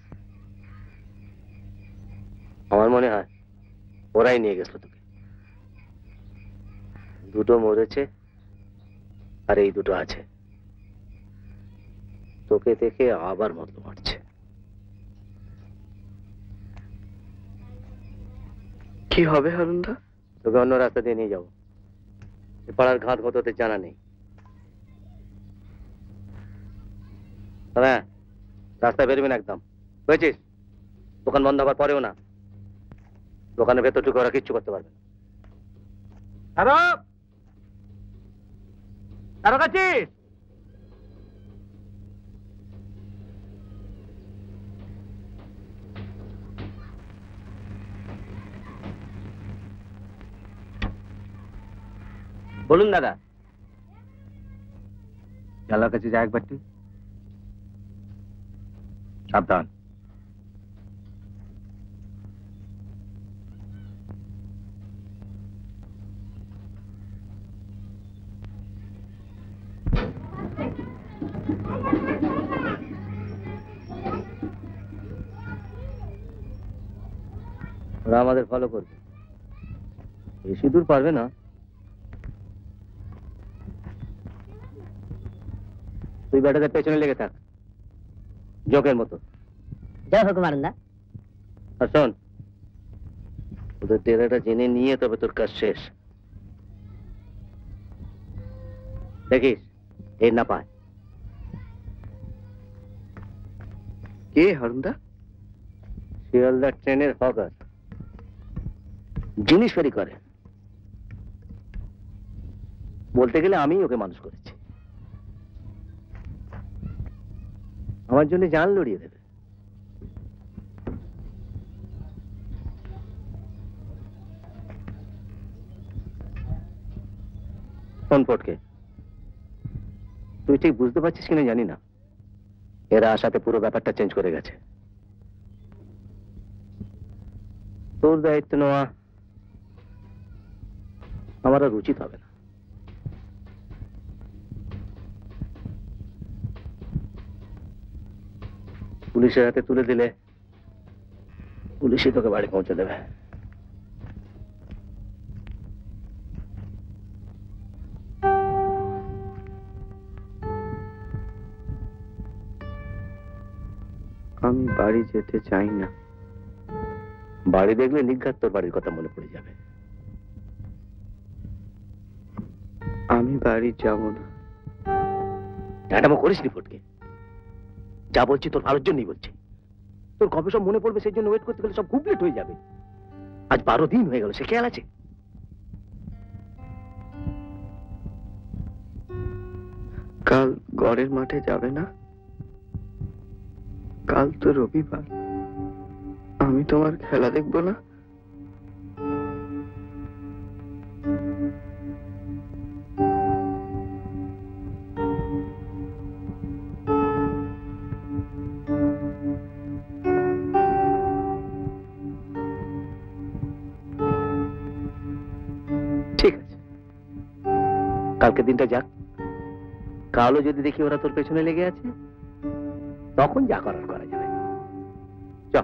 আমার মনে হয় ওরাই নিয়ে গেছিল তোকে। দুটো মরেছে আর এই দুটো আছে। তোকে দেখে আবার মতলব মারছে। কি হবে হারুনদা? তোকে অন্য রাস্তা দিয়ে নিয়ে যাবো। পাড়ার ঘাট ঘটতে জানা নেই। হ্যাঁ, রাস্তায় বেরোবেন একদম, বুঝেছিস? দোকান বন্ধ হবার পরেও না। দোকানের ভেতর ঢুকে ওরা কিচ্ছু করতে পারবে না। বলুন দাদা। জানলার কাছে যা একবারটি। সাবধান। ওরা আমাদের ফলো করবে, বেশি দূর পারবে না। তুই ব্যাটাদের পেছনে লেগে থাক, জোকের মতো। জয় হুকুম আনন্দা। আর শোন, ওদের ডেরাটা জেনে নিয়ে তবে তোর কাজ শেষ। দেখিস এর না পায়। কে হারুনদা? শিয়ালদা ট্রেনের হকার, জিনিস ফেরি করে। বলতে গেলে আমি ওকে মানুষ করেছি। আমার জন্য জান লড়িয়ে দেবে। ফোন পটকে, তুই ঠিক বুঝতে পারছিস কিনা জানি না, এরা আসাতে পুরো ব্যাপারটা চেঞ্জ করে গেছে। তোর দায়িত্ব নেওয়া আমার আর উচিত হবে না। পুলিশের হাতে তুলে দিলে পুলিশই তোকে বাড়ি পৌঁছে দেবে। আমি বাড়ি যেতে চাই না। বাড়ি দেখলে নিঘাত তোর বাড়ির কথা মনে পড়ে যাবে। আমি বাড়ি যাব না। ম্যাডামও করিস নি ফটকে। যা বলছি তোর ভালোর জন্যই বলছি। তোর কবে সব মনে পড়বে সেই জন্য ওয়েট করতে গেলে সব কমপ্লিট হয়ে যাবে। আজ বারো দিন হয়ে গেল, সে খেয়াল আছে? কাল গড়ের মাঠে যাবে না? কাল তো রবিবার, আমি তোমার খেলা দেখবো না? ঠিক আছে, কালকে দিনটা যাক। কালও যদি দেখি ওরা তোর পেছনে লেগে আছে, তখন যা করার করা যাবে। চল।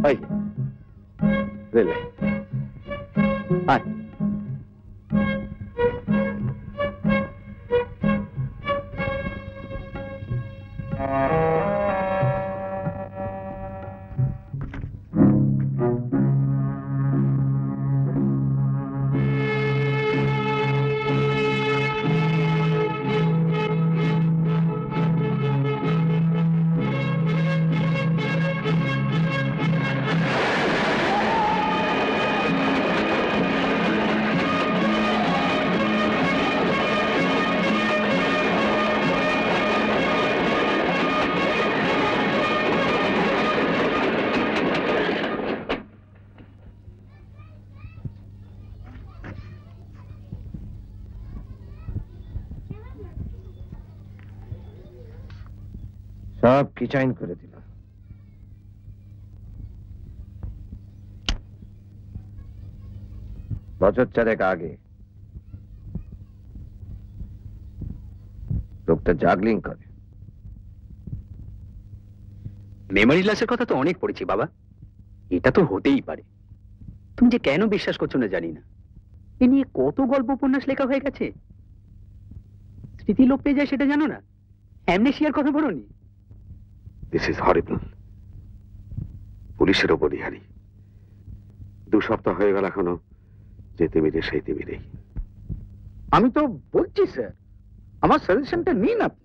ওই যে রেলওয়ে আয় সব কিচাইন করে দিল। বছর চারেক আগে লোকটা জাগলিং করে। মেমোরি লসের কথা তো অনেক পড়েছি বাবা, এটা তো হতেই পারে। তুমি যে কেন বিশ্বাস করছো না জানি না, এ নিয়ে কত গল্প উপন্যাস লেখা হয়ে গেছে। স্মৃতি লোপ পেয়ে যায় সেটা জানো না, অ্যামনেশিয়ার কথা বলোনি। দিস ইজ হরিবল। পুলিশের ওপর হারি দু সপ্তাহ হয়ে গেল, এখনো যে তিমিরে সেই তিমিরেই। আমি তো বলছি স্যার, আমার সাজেশনটা নিন আপনি।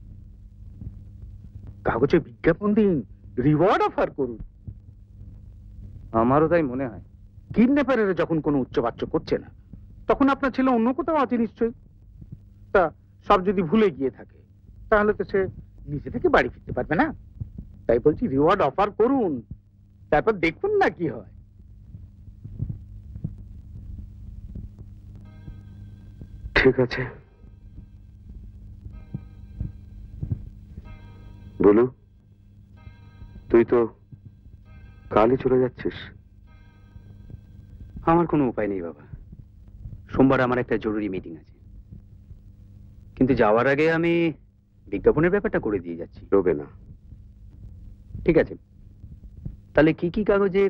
কাগজে বিজ্ঞাপন দিন, রিওয়ার্ড অফার করুন। আমারও তাই মনে হয়। কিডন্যাপারেরা যখন কোনো উচ্চবাচ্য করছে না, তখন আপনার ছেলে অন্য কোথাও আছে নিশ্চয়ই। তা সব যদি ভুলে গিয়ে থাকে, তাহলে তো সে নিজে থেকে বাড়ি ফিরতে পারবে না। তাই বলছি রিওয়ার্ড অফার করুন, তারপর দেখুন না কি হয়। ঠিক আছে বলু, তুই তো কালই চলে যাচ্ছিস। আমার কোনো উপায় নেই বাবা, সোমবার আমার একটা জরুরি মিটিং আছে। কিন্তু যাওয়ার আগে আমি বিজ্ঞাপনের ব্যাপারটা করে দিয়ে যাচ্ছি। রবে না। ঠিক আছে, তাহলে কি কি কাগজে?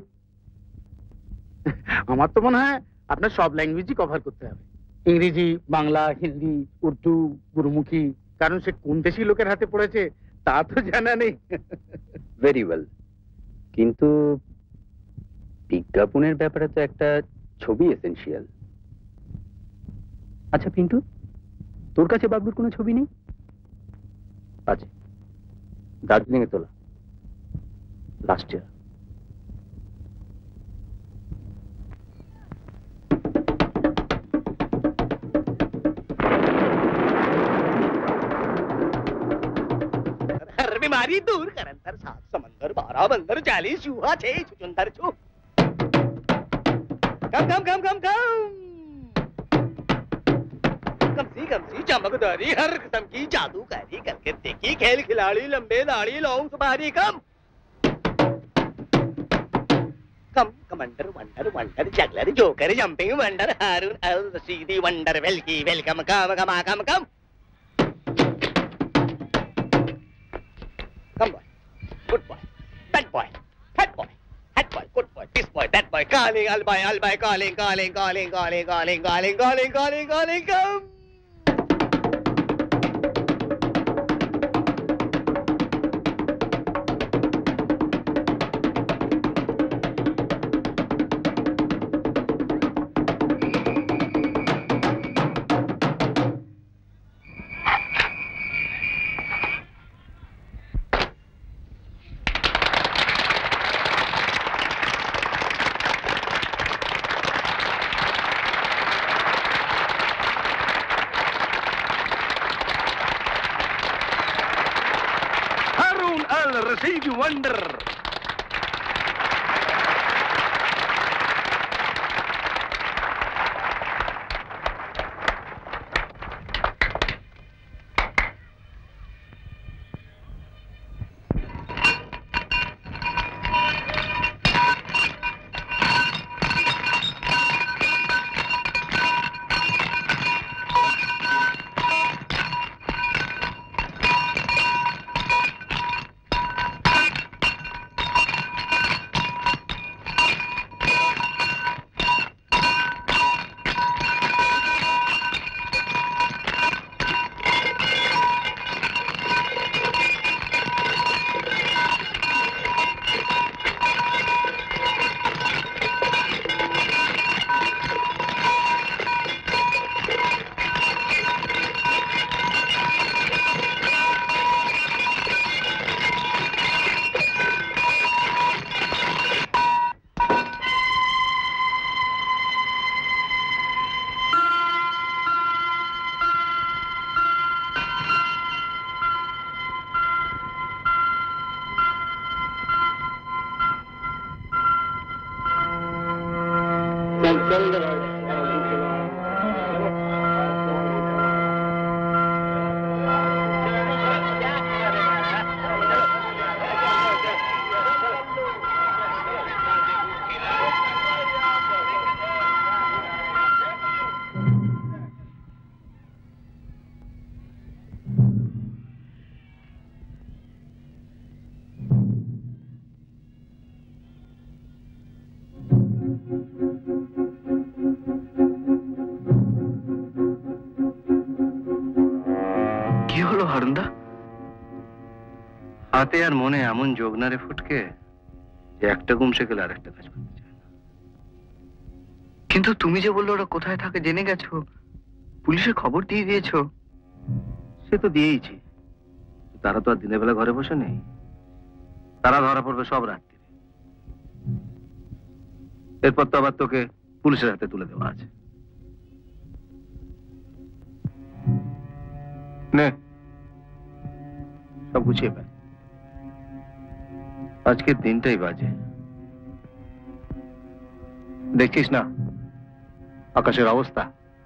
আমার তো মনে হয় আপনার সব ল্যাঙ্গুয়েজই কভার করতে হবে, ইংরেজি, বাংলা, হিন্দি, উর্দু, গুরুমুখী। কারণ সে কোন দেশি লোকের হাতে পড়েছে তা তো জানা নেই। ভেরি ওয়েল, কিন্তু বিজ্ঞাপনের ব্যাপারে তো একটা ছবি এসেনশিয়াল। আচ্ছা পিন্টু, তোর কাছে বাবলুর কোনো ছবি নেই? আছে, দার্জিলিং এ তোলা, লাস্ট ইয়ার। हर बीमारी दूर कर अंतर सात समंदर बारह बंदर चालीस चूहा छह चुचुंदर छू कम कम कम कम कम कम सी कम सी चमकदारी हर किस्म की जादूकारी करके देखी खेल खिलाड़ी लंबे दाढ़ी लौंग सुपारी come come commander wonder wonder juggler joker jumping wonder Harun al Rashidi wonder वेलकी welcome come come come come Come boy, good boy, bad boy, fat boy, fat boy, good boy, this boy, that boy, calling, all boy, all boy, calling, calling, calling, calling, calling, calling, calling, calling, calling, come. হাতে আর মনে এমন যোগ না রে ফুটকে যে একটা গুমসে গেলে আর একটা কাজ করতে চায় না। কিন্তু তুমি যে বললো ওরা কোথায় থাকে জেনে গেছো, পুলিশে খবর দিয়ে দিয়েছো। সে তো দিয়েইছি, তারা তো আর দিনের বেলা ঘরে বসে নেই, তারা ধরা পড়বে সব রাত্রি। এরপর তো আবার তোকে পুলিশের হাতে তুলে দেওয়া আছে। নে সব গুছিয়ে ফেল, আজকের দিনটাই বাজে। দেখছিস না আকাশের অবস্থা?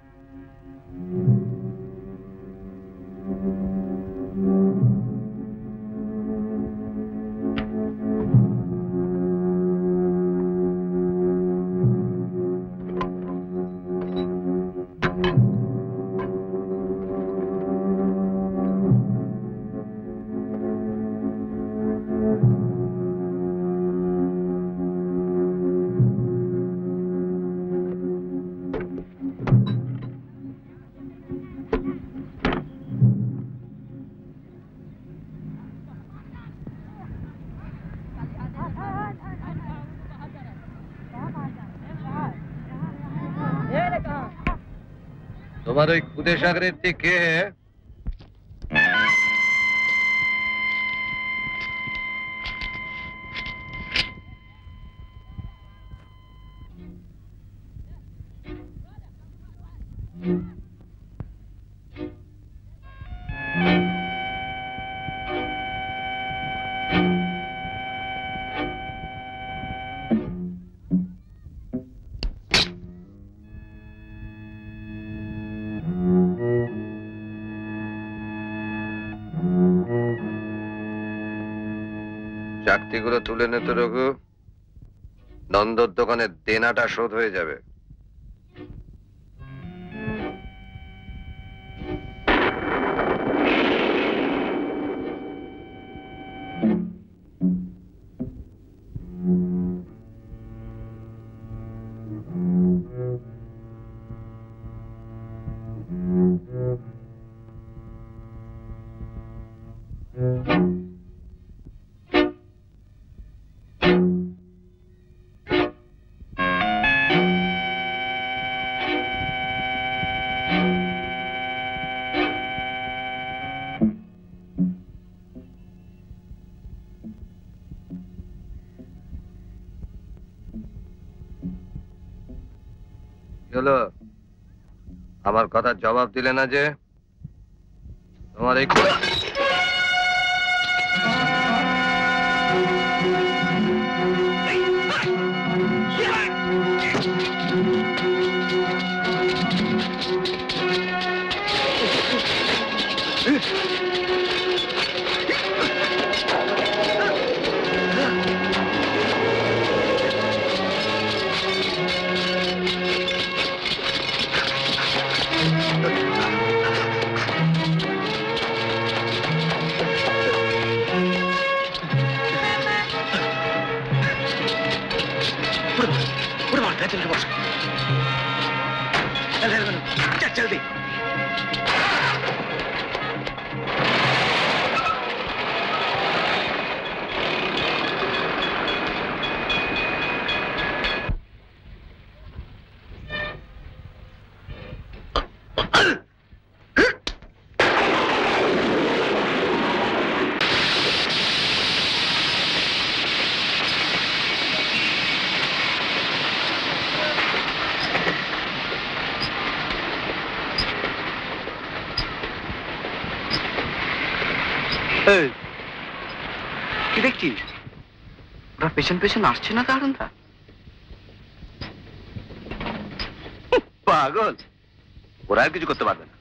তোমার ওই খুদে সাগরের কে? চাকতিগুলো তুলে নে তো রঘু, নন্দর দোকানের দেনাটা শোধ হয়ে যাবে। হলো আমার কথার জবাব দিলে না যে? তোমার এই जल्दी কি দেখছিস? ওরা পেছন পেছন আসছে না দারুণটা? পাগল, ওরা আর কিছু করতে পারবে না।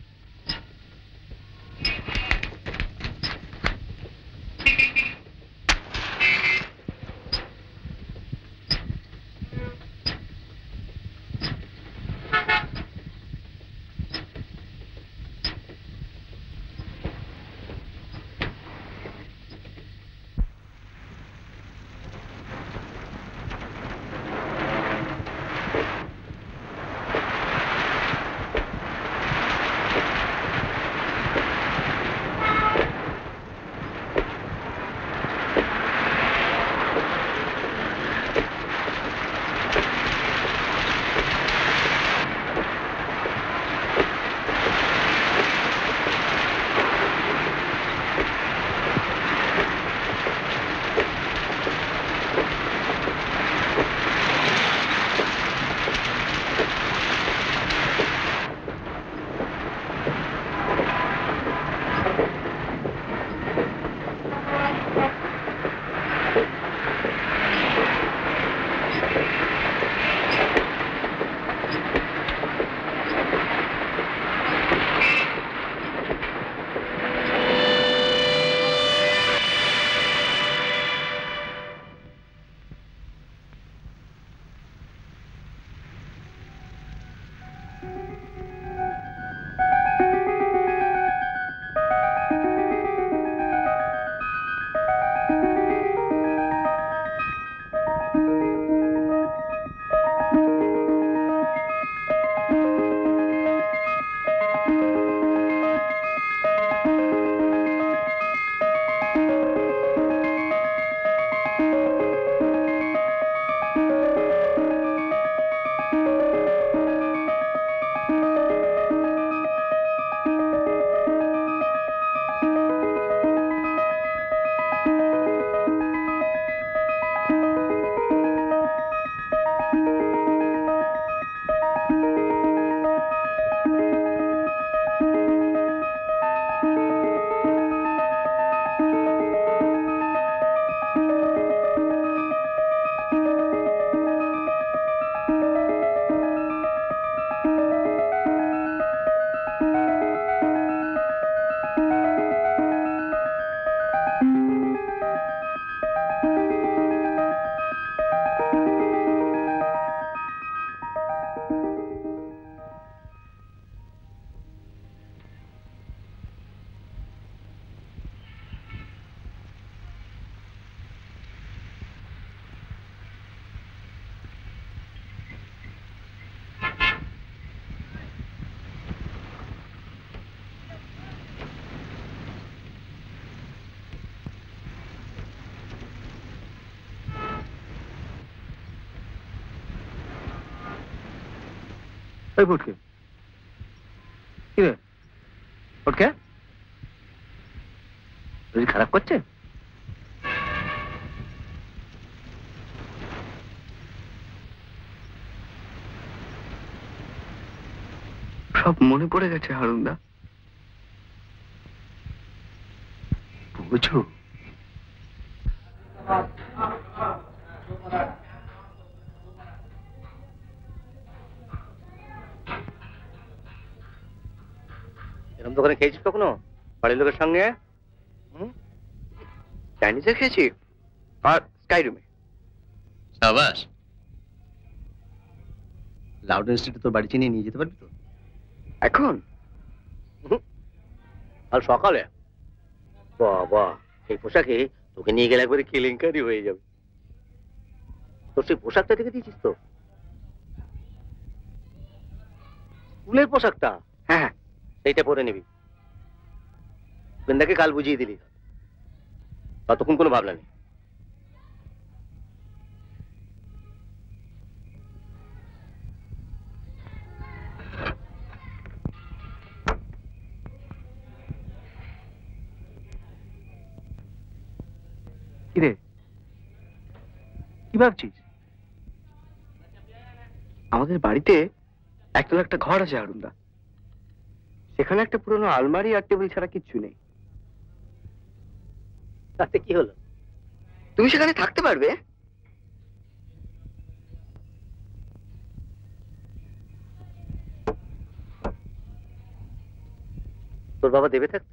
ওই ফুটকে কি রে ফুটকে তুই খারাপ করছে? সব মনে পড়ে গেছে হারুনদা। বুঝো এরকম দোকানে খেয়েছিস কখনো বাড়ির লোকের সঙ্গে? চাইনিজে খেয়েছি আর স্কাই রুমে। সাবাস। লাউডেন স্ট্রিটে তোর বাড়ি চিনিয়ে নিয়ে যেতে পারবি তো এখন? আর সকালে বাবা এই পোশাকে তোকে নিয়ে গেলে একবারে কেলেঙ্কারি হয়ে যাবে। তোর সেই পোশাকটা দেখে দিয়েছিস তো, স্কুলের পোশাকটা? হ্যাঁ সেইটা পরে নিবি। বৃন্দাকে কাল বুঝিয়ে দিলি, ততক্ষণ কোনো ভাবনা নেই। কিরে কি ভাবছিস? আমাদের বাড়িতে একতলা একটা ঘর আছে হারুনদা, সেখানে একটা পুরনো আলমারি আর টেবিল ছাড়া কিচ্ছু নেই। তাতে কি হলো? তুমি সেখানে থাকতে পারবে। তোর বাবা দেবে থাকতে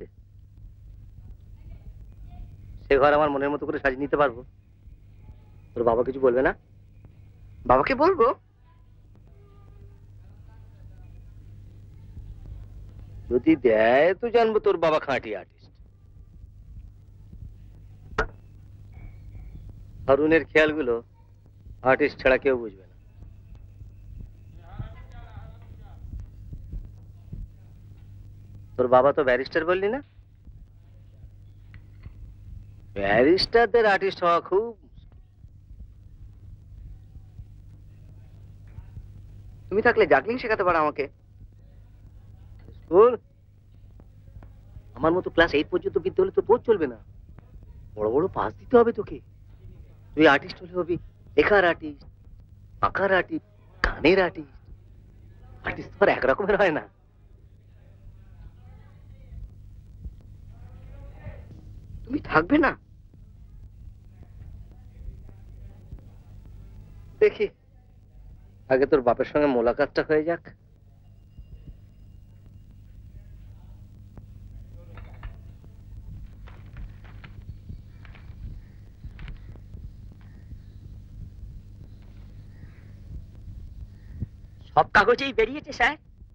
সে ঘর আমার মনের মতো করে সাজিয়ে নিতে পারবো। তোর বাবা কিছু বলবে না? বাবাকে বলবো? যদি দেয় তো জানবো তোর বাবা খাঁটি আর্টিস্ট। অরুণের খেয়ালগুলো আর্টিস্ট ছাড়া কেউ বুঝবে না। তোর বাবা তো ব্যারিস্টার বললি না? ব্যারিস্টারদের আর্টিস্ট হওয়া খুব। তুমি থাকলে জাগলিং শেখাতে পারো আমাকে। স্কুল আমার মতো ক্লাস এইট পর্যন্ত বিদ্যা হলে তো তোর চলবে না, বড় বড় পাস দিতে হবে তোকে। তুই আর্টিস্ট হলে হবি লেখার আর্টিস্ট, আঁকার আর্টিস্ট, গানের আর্টিস্ট। আর্টিস্ট তো আর এক রকমের হয় না। তুমি থাকবে না? দেখি আগে তোর বাপের সঙ্গে মোলাকাতটা হয়ে যাক। সব কাগজেই বেরিয়েছে স্যার।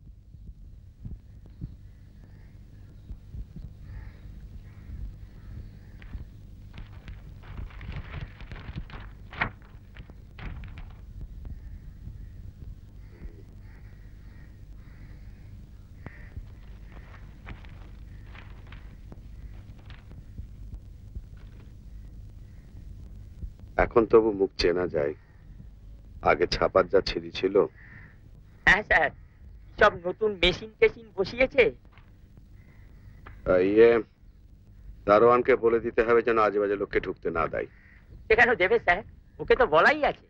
এখন তবু মুখ চেনা যায়, আগে ছাপার যা ছিঁড়ি ছিল। হ্যাঁ স্যার, সব নতুন মেশিন টেশিন বসিয়েছে। ইয়ে দারোয়ানকে বলে দিতে হবে যেন আজে বাজে লোককে ঢুকতে না দেয়। সে কেন দেবে স্যার? ওকে তো বলাই আছে।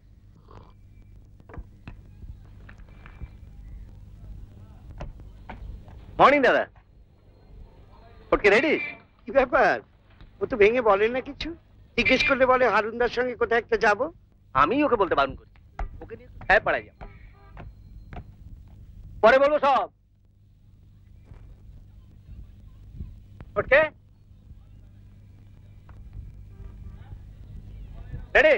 মর্নিং দাদা। Okay ready? কি ব্যাপার, ও তো ভেঙে বলে না কিছু? জিজ্ঞেস করলে বলে হারুনদার সঙ্গে কোথায় একটা যাবো। আমি ওকে বলতে বারণ করছি, ওকে নিয়ে তো ছায়া পাড়ায় যাবো, পরে বলবো সব। Okay ready?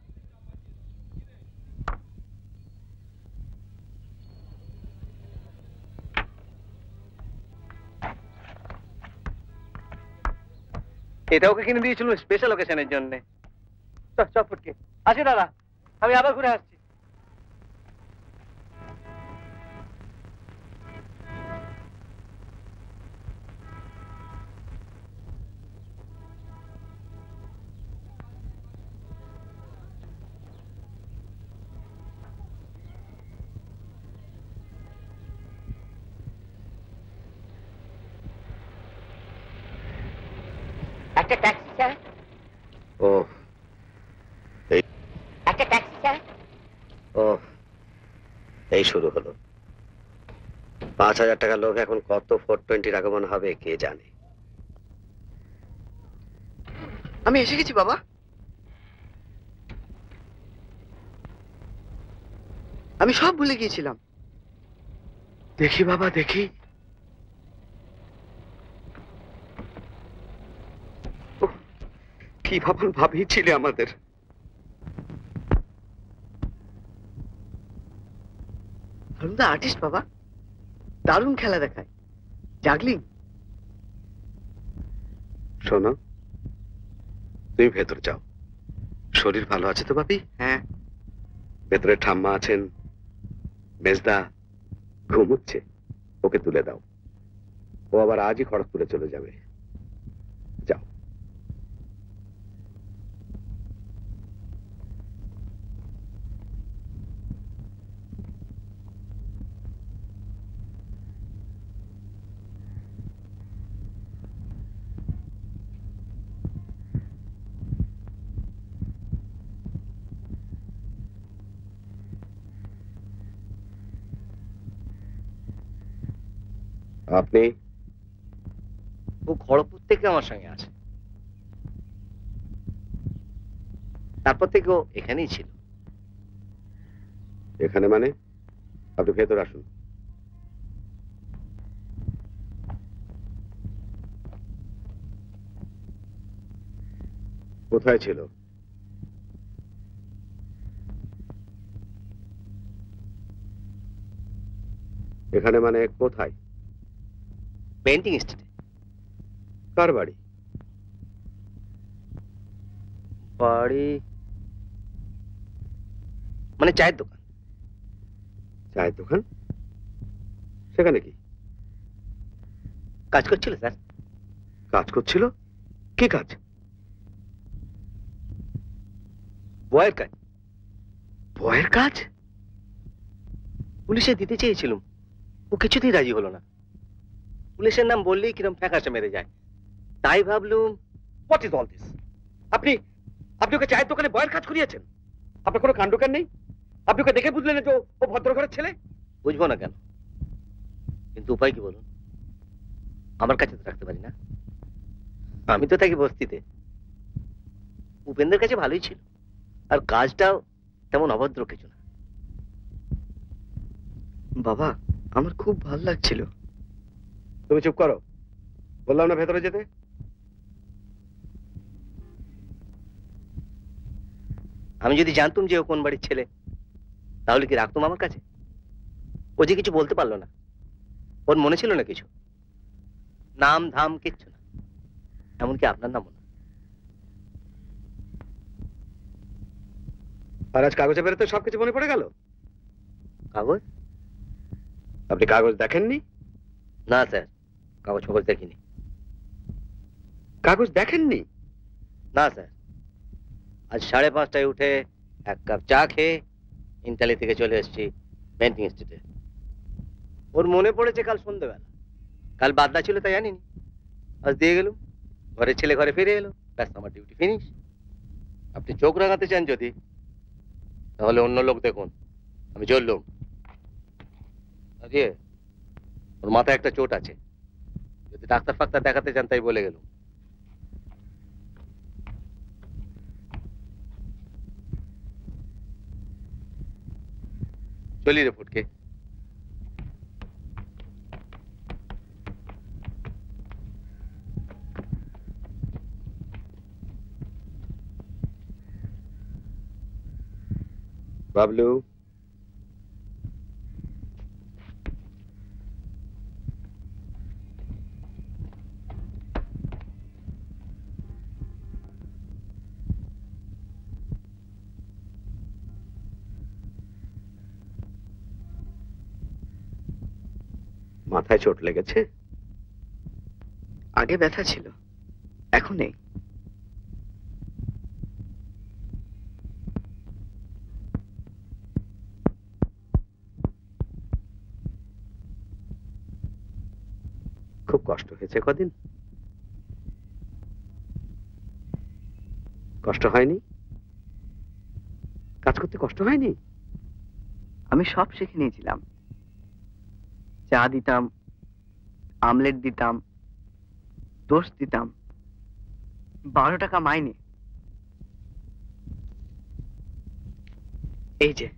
এটা ওকে কিনে দিয়েছিল স্পেশাল ওকেশনের জন্য। চপ ফুটকে আসি দাদা, আমি আবার ঘুরে আসছি। একটা ট্যাক্সি স্যার। ও এই একটা ট্যাক্সি স্যার। ও এই শুরু হলো। পাঁচ হাজার টাকা লোক এখন কত ফোর টোয়েন্টির আগমন হবে কে জানে। আমি এসে গেছি বাবা। আমি সব ভুলে গিয়েছিলাম। দেখি বাবা দেখি। ওহ, কি ভাবন ভাবিয়েছিলে আমাদের। হারুনদা আর্টিস্ট বাবা, দারুণ খেলা দেখায়, জাগলিং। শোনো, তুমি ভেতর যাও। শরীর ভালো আছে তো বাপি? হ্যাঁ। ভেতরে ঠাম্মা আছেন, মেজদা ঘুমুচ্ছে, ওকে তুলে দাও। ও আবার আজই খড়গপুরে চলে যাবে। যাও। আপনি? ও খড়গপুর থেকে আমার সঙ্গে আছে, তারপর থেকে ও এখানেই ছিল। এখানে মানে? আপনি ভেতর আসুন। কোথায় ছিল? এখানে মানে কোথায়? পেন্টিং স্টেটে। কার বাড়ি? বাড়ি মানে চায়ের দোকান। চায়ের দোকান? সেখানে কি কাজ করছিল স্যার? কাজ করছিল? কি কাজ? বয়ের কাজ। বয়ের কাজ? পুলিশে দিতে চেয়েছিলাম, ও কিছুতেই রাজি হলো না। পুলিশের নাম বললেই কিরম ফ্যাকাশে মেরে যায়, তাই ভাবলুম। What is all this? আপনি আপনি ওকে চায়ের দোকানে বয়ের কাজ করিয়েছেন? আপনার কোনো কাণ্ডজ্ঞান নেই? আপনি ওকে দেখে বুঝলেন যে ও ভদ্র ঘরের ছেলে? বুঝবো না কেন, কিন্তু উপায় কি বলুন? আমার কাছে তো রাখতে পারি না, আমি তো থাকি বস্তিতে। উপেন্দ্রের কাছে ভালোই ছিল, আর কাজটাও তেমন অভদ্র কিছু না। বাবা, আমার খুব ভালো লাগছিল। তুমি চুপ করো, বললাম না ভেতরে যেতে। আমি যদি জানতুম যে ও কোন বাড়ির ছেলে, তাহলে কি রাখতুম আমার কাছে? ও যে কিছু বলতে পারলো না, ওর মনে ছিল না কিছু, নাম ধাম কিচ্ছু না, এমনকি আপনার নামও না। আর আজ কাগজে বেরোতে সবকিছু মনে পড়ে গেল? কাগজ? আপনি কাগজ দেখেননি? না স্যার, কাগজ ফাগজ দেখিনি। কাগজ দেখেননি? না স্যার, আজ সাড়ে পাঁচটায় উঠে এক কাপ চা খেয়ে ইন্টালি থেকে চলে এসেছি পেন্টিং স্টেটে। ওর মনে পড়েছে কাল সন্ধ্যেবেলা, কাল বাদলা ছিল তাই জানিনি, আজ দিয়ে গেলুম। ঘরের ছেলে ঘরে ফিরে এলো, ব্যাস আমার ডিউটি ফিনিশ। আপনি চোখ রাঙাতে চান যদি, তাহলে অন্য লোক দেখুন, আমি চললুম। দিয়ে ওর মাথায় একটা চোট আছে, যদি ডাক্তার ফাক্তার দেখাতে চান তাই বলে গেলুম। চলি রে ফুটকে। বাবলু, মাথায় চোট লেগেছে? আগে ব্যথা ছিল, এখন নেই। খুব কষ্ট হয়েছে কদিন? কষ্ট হয়নি? কাজ করতে কষ্ট হয়নি? আমি সব শিখে নিয়েছিলাম। চা দিতাম, আমলেট দিতাম, দোষ দিতাম, বারো টাকা মাইনে। এই যে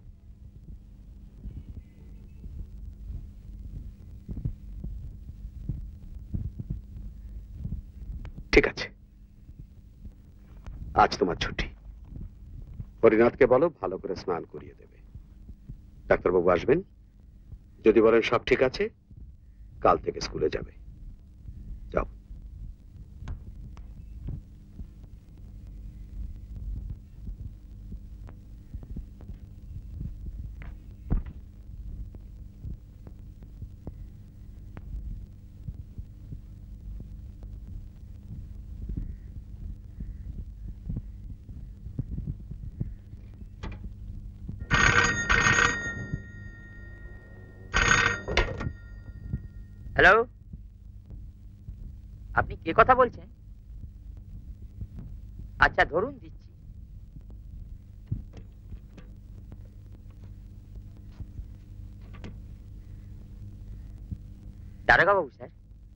ঠিক আছে, আজ তোমার ছুটি। হরিনাথকে বলো ভালো করে স্নান করিয়ে দেবে। ডাক্তারবাবু আসবেন, যদি বলেন সব ঠিক আছে, কাল থেকে স্কুলে যাবে। যাও। হ্যালো, আপনি কে কথা বলছেন? আচ্ছা ধরুন, দিচ্ছি। দারোগা বাবু স্যার।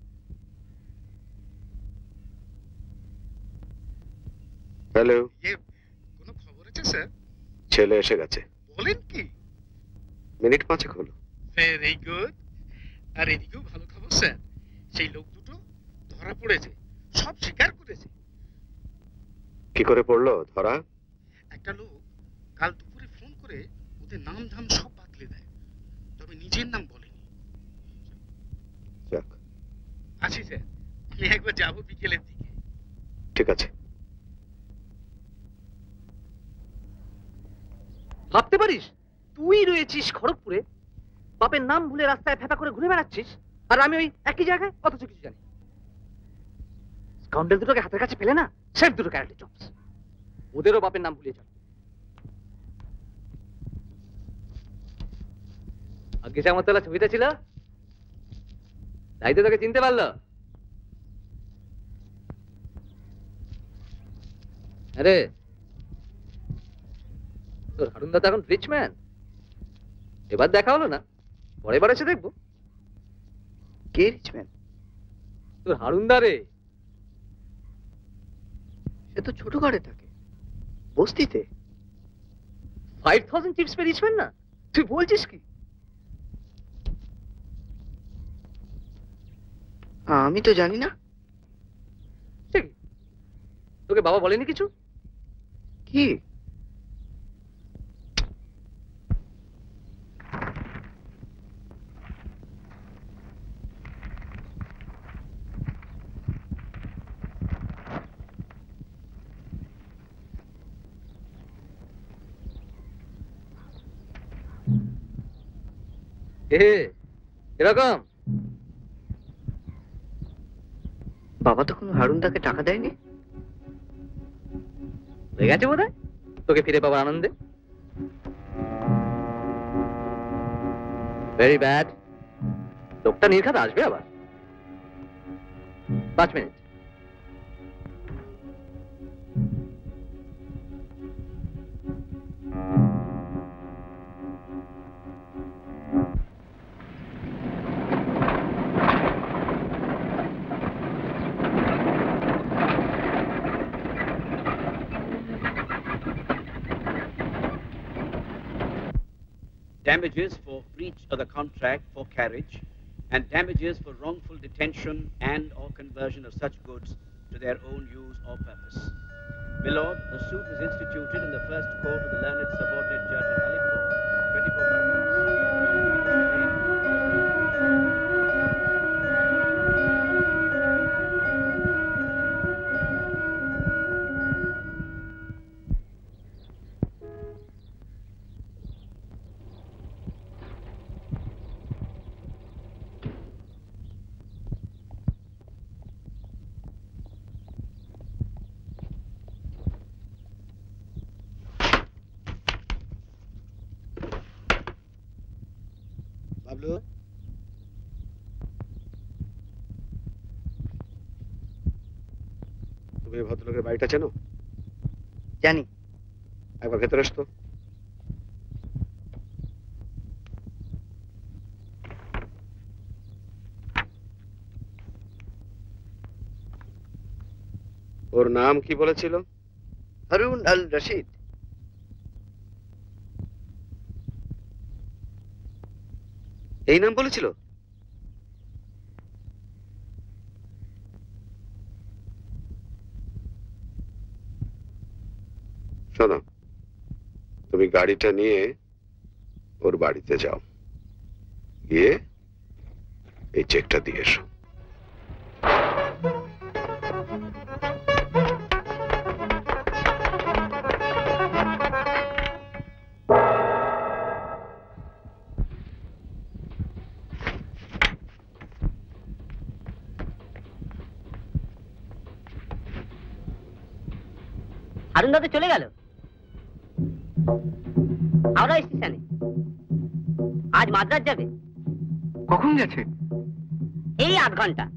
হ্যালো, কোনো খবর আছে স্যার? ছেলে এসে গেছে। বলেন কি? মিনিট পাঁচেক হলো। Very good. আর এদিকেও ভালো খবর স্যার, সেই লোক দুটো ধরা পড়েছে, সব স্বীকার করেছে। কি করে পড়লো ধরা? একটা লোক কাল দুপুরে ফোন করে ওদের নাম ধাম সব বাতলে দেয়, তবে নিজের নাম বলেনি। যাক, আছি স্যার, আমি একবার যাবো বিকেলের দিকে। ঠিক আছে। ভাবতে পারিস তুই রয়েছিস খড়গপুরে, বাপের নাম ভুলে রাস্তায় ফেপা করে ঘুরে বেড়াচ্ছিস, আর আমি ওই একই জায়গায় অথচ কিছু জানি। স্কাউন্ডেল দুটোকে হাতের কাছে পেলে না, সেফ দুটো ক্যারেক্টার জবস, ওদেরও বাপের নাম ভুলিয়ে চল। আগে যে আমার তোলা ছবিটা ছিল, তাই তো তোকে চিনতে পারলো। আরে তোর হারুনদা তো এখন রিচ ম্যান, এবার দেখা হলো না, পরের বার এসে দেখবো। কে রিচ ম্যান? তোর হারুনদা রে। সে তো ছোট ঘরে থাকে, বস্তিতে। ফাইভ থাউজেন্ড টিপস পে রিচ ম্যান না? তুই বলছিস কি? আমি তো জানি না। ঠিক, তোকে বাবা বলেনি কিছু? কি? এরকম বাবা তো কোনো হারুনদাকে টাকা দেয়নি। হয়ে গেছে বোধ হয় তোকে ফিরে পাবার আনন্দে। ভেরি ব্যাড, লোকটা নির্ঘাত আসবে আবার। পাঁচ minute. Damages for breach of the contract for carriage and damages for wrongful detention and or conversion of such goods to their own use or purpose. My lord, the suit is instituted in the first court of the learned subordinate judge in Alipur, twenty-four Bablu, তুমি এই ভদ্রলোকের বাড়িটা চেনো? জানি। একবার ভেতরে এসো তো। ওর নাম কি বলেছিল? হারুন আল রশিদ। এই নাম বলেছিল? শোনো, তুমি গাড়িটা নিয়ে ওর বাড়িতে যাও, গিয়ে এই চেকটা দিয়ে এসো। হারুনদা তো চলে গেল হাওড়া স্টেশনে। আজ মাদ্রাজ যাবে। কখন গেছে? এই আধ ঘন্টা।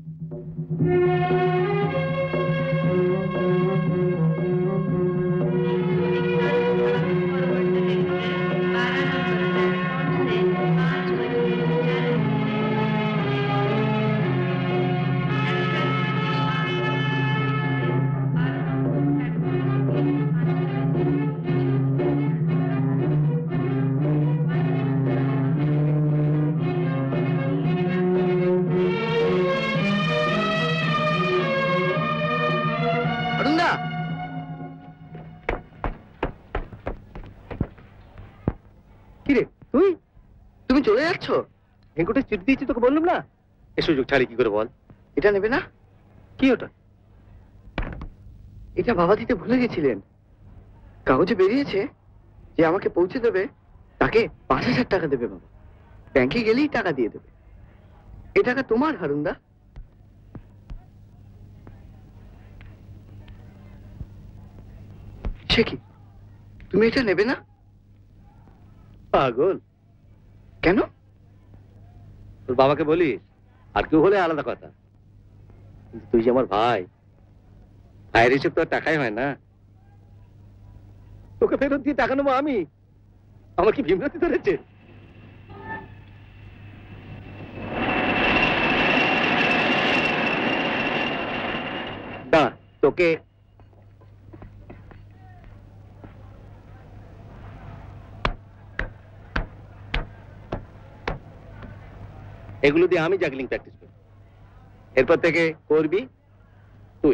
কি রে তুই তুমি চলে যাচ্ছ? ভেঙ্কটেশ চিঠি দিয়েছি তোকে বললাম না, এ সুযোগ ছাড়ি কি করে বল। এটা নেবে না? কি ওটা? এটা বাবা দিতে ভুলে গেছিলেন। কাগজে বেরিয়েছে যে আমাকে পৌঁছে দেবে তাকে পাঁচ হাজার টাকা দেবে বাবা, ব্যাংকে গেলেই টাকা দিয়ে দেবে। এই টাকা তোমার হারুনদা। সে কি, তুমি এটা নেবে না? পাগল। কেন? তোর বাবাকে বলিস, আর কেউ হলে আলাদা কথা, কিন্তু তুই যে আমার ভাই, ভাইয়ের হিসেব তো আর টাকাই হয় না। তোকে ফেরত দিয়ে টাকা নেবো আমি? আমার কি বিমরাতি ধরেছে? না, তোকে এগুলো দিয়ে আমি জাগলিং প্র্যাকটিস করি, এরপর থেকে করবি তুই।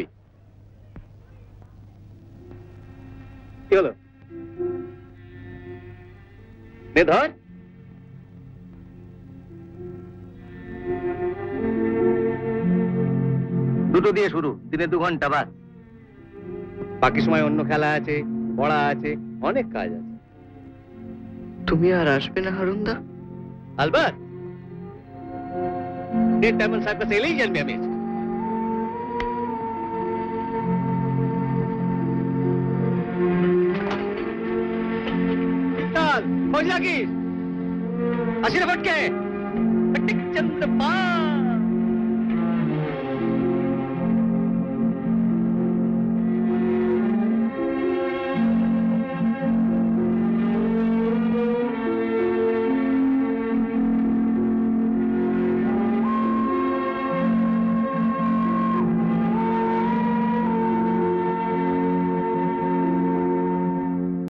কি হলো? নে ধর। দুটো দিয়ে শুরু, দিনে দু ঘন্টা বাস। বাকি সময় অন্য খেলা আছে, পড়া আছে, অনেক কাজ আছে। তুমি আর আসবে না হারুনদা? আলবাত, ডেট টাইম সাহেব কাছে এলেই জানবি আমি এসেছি। চল, খোঁজ রাখিস। আসি রে ফটকে। চন্দ্রপাল।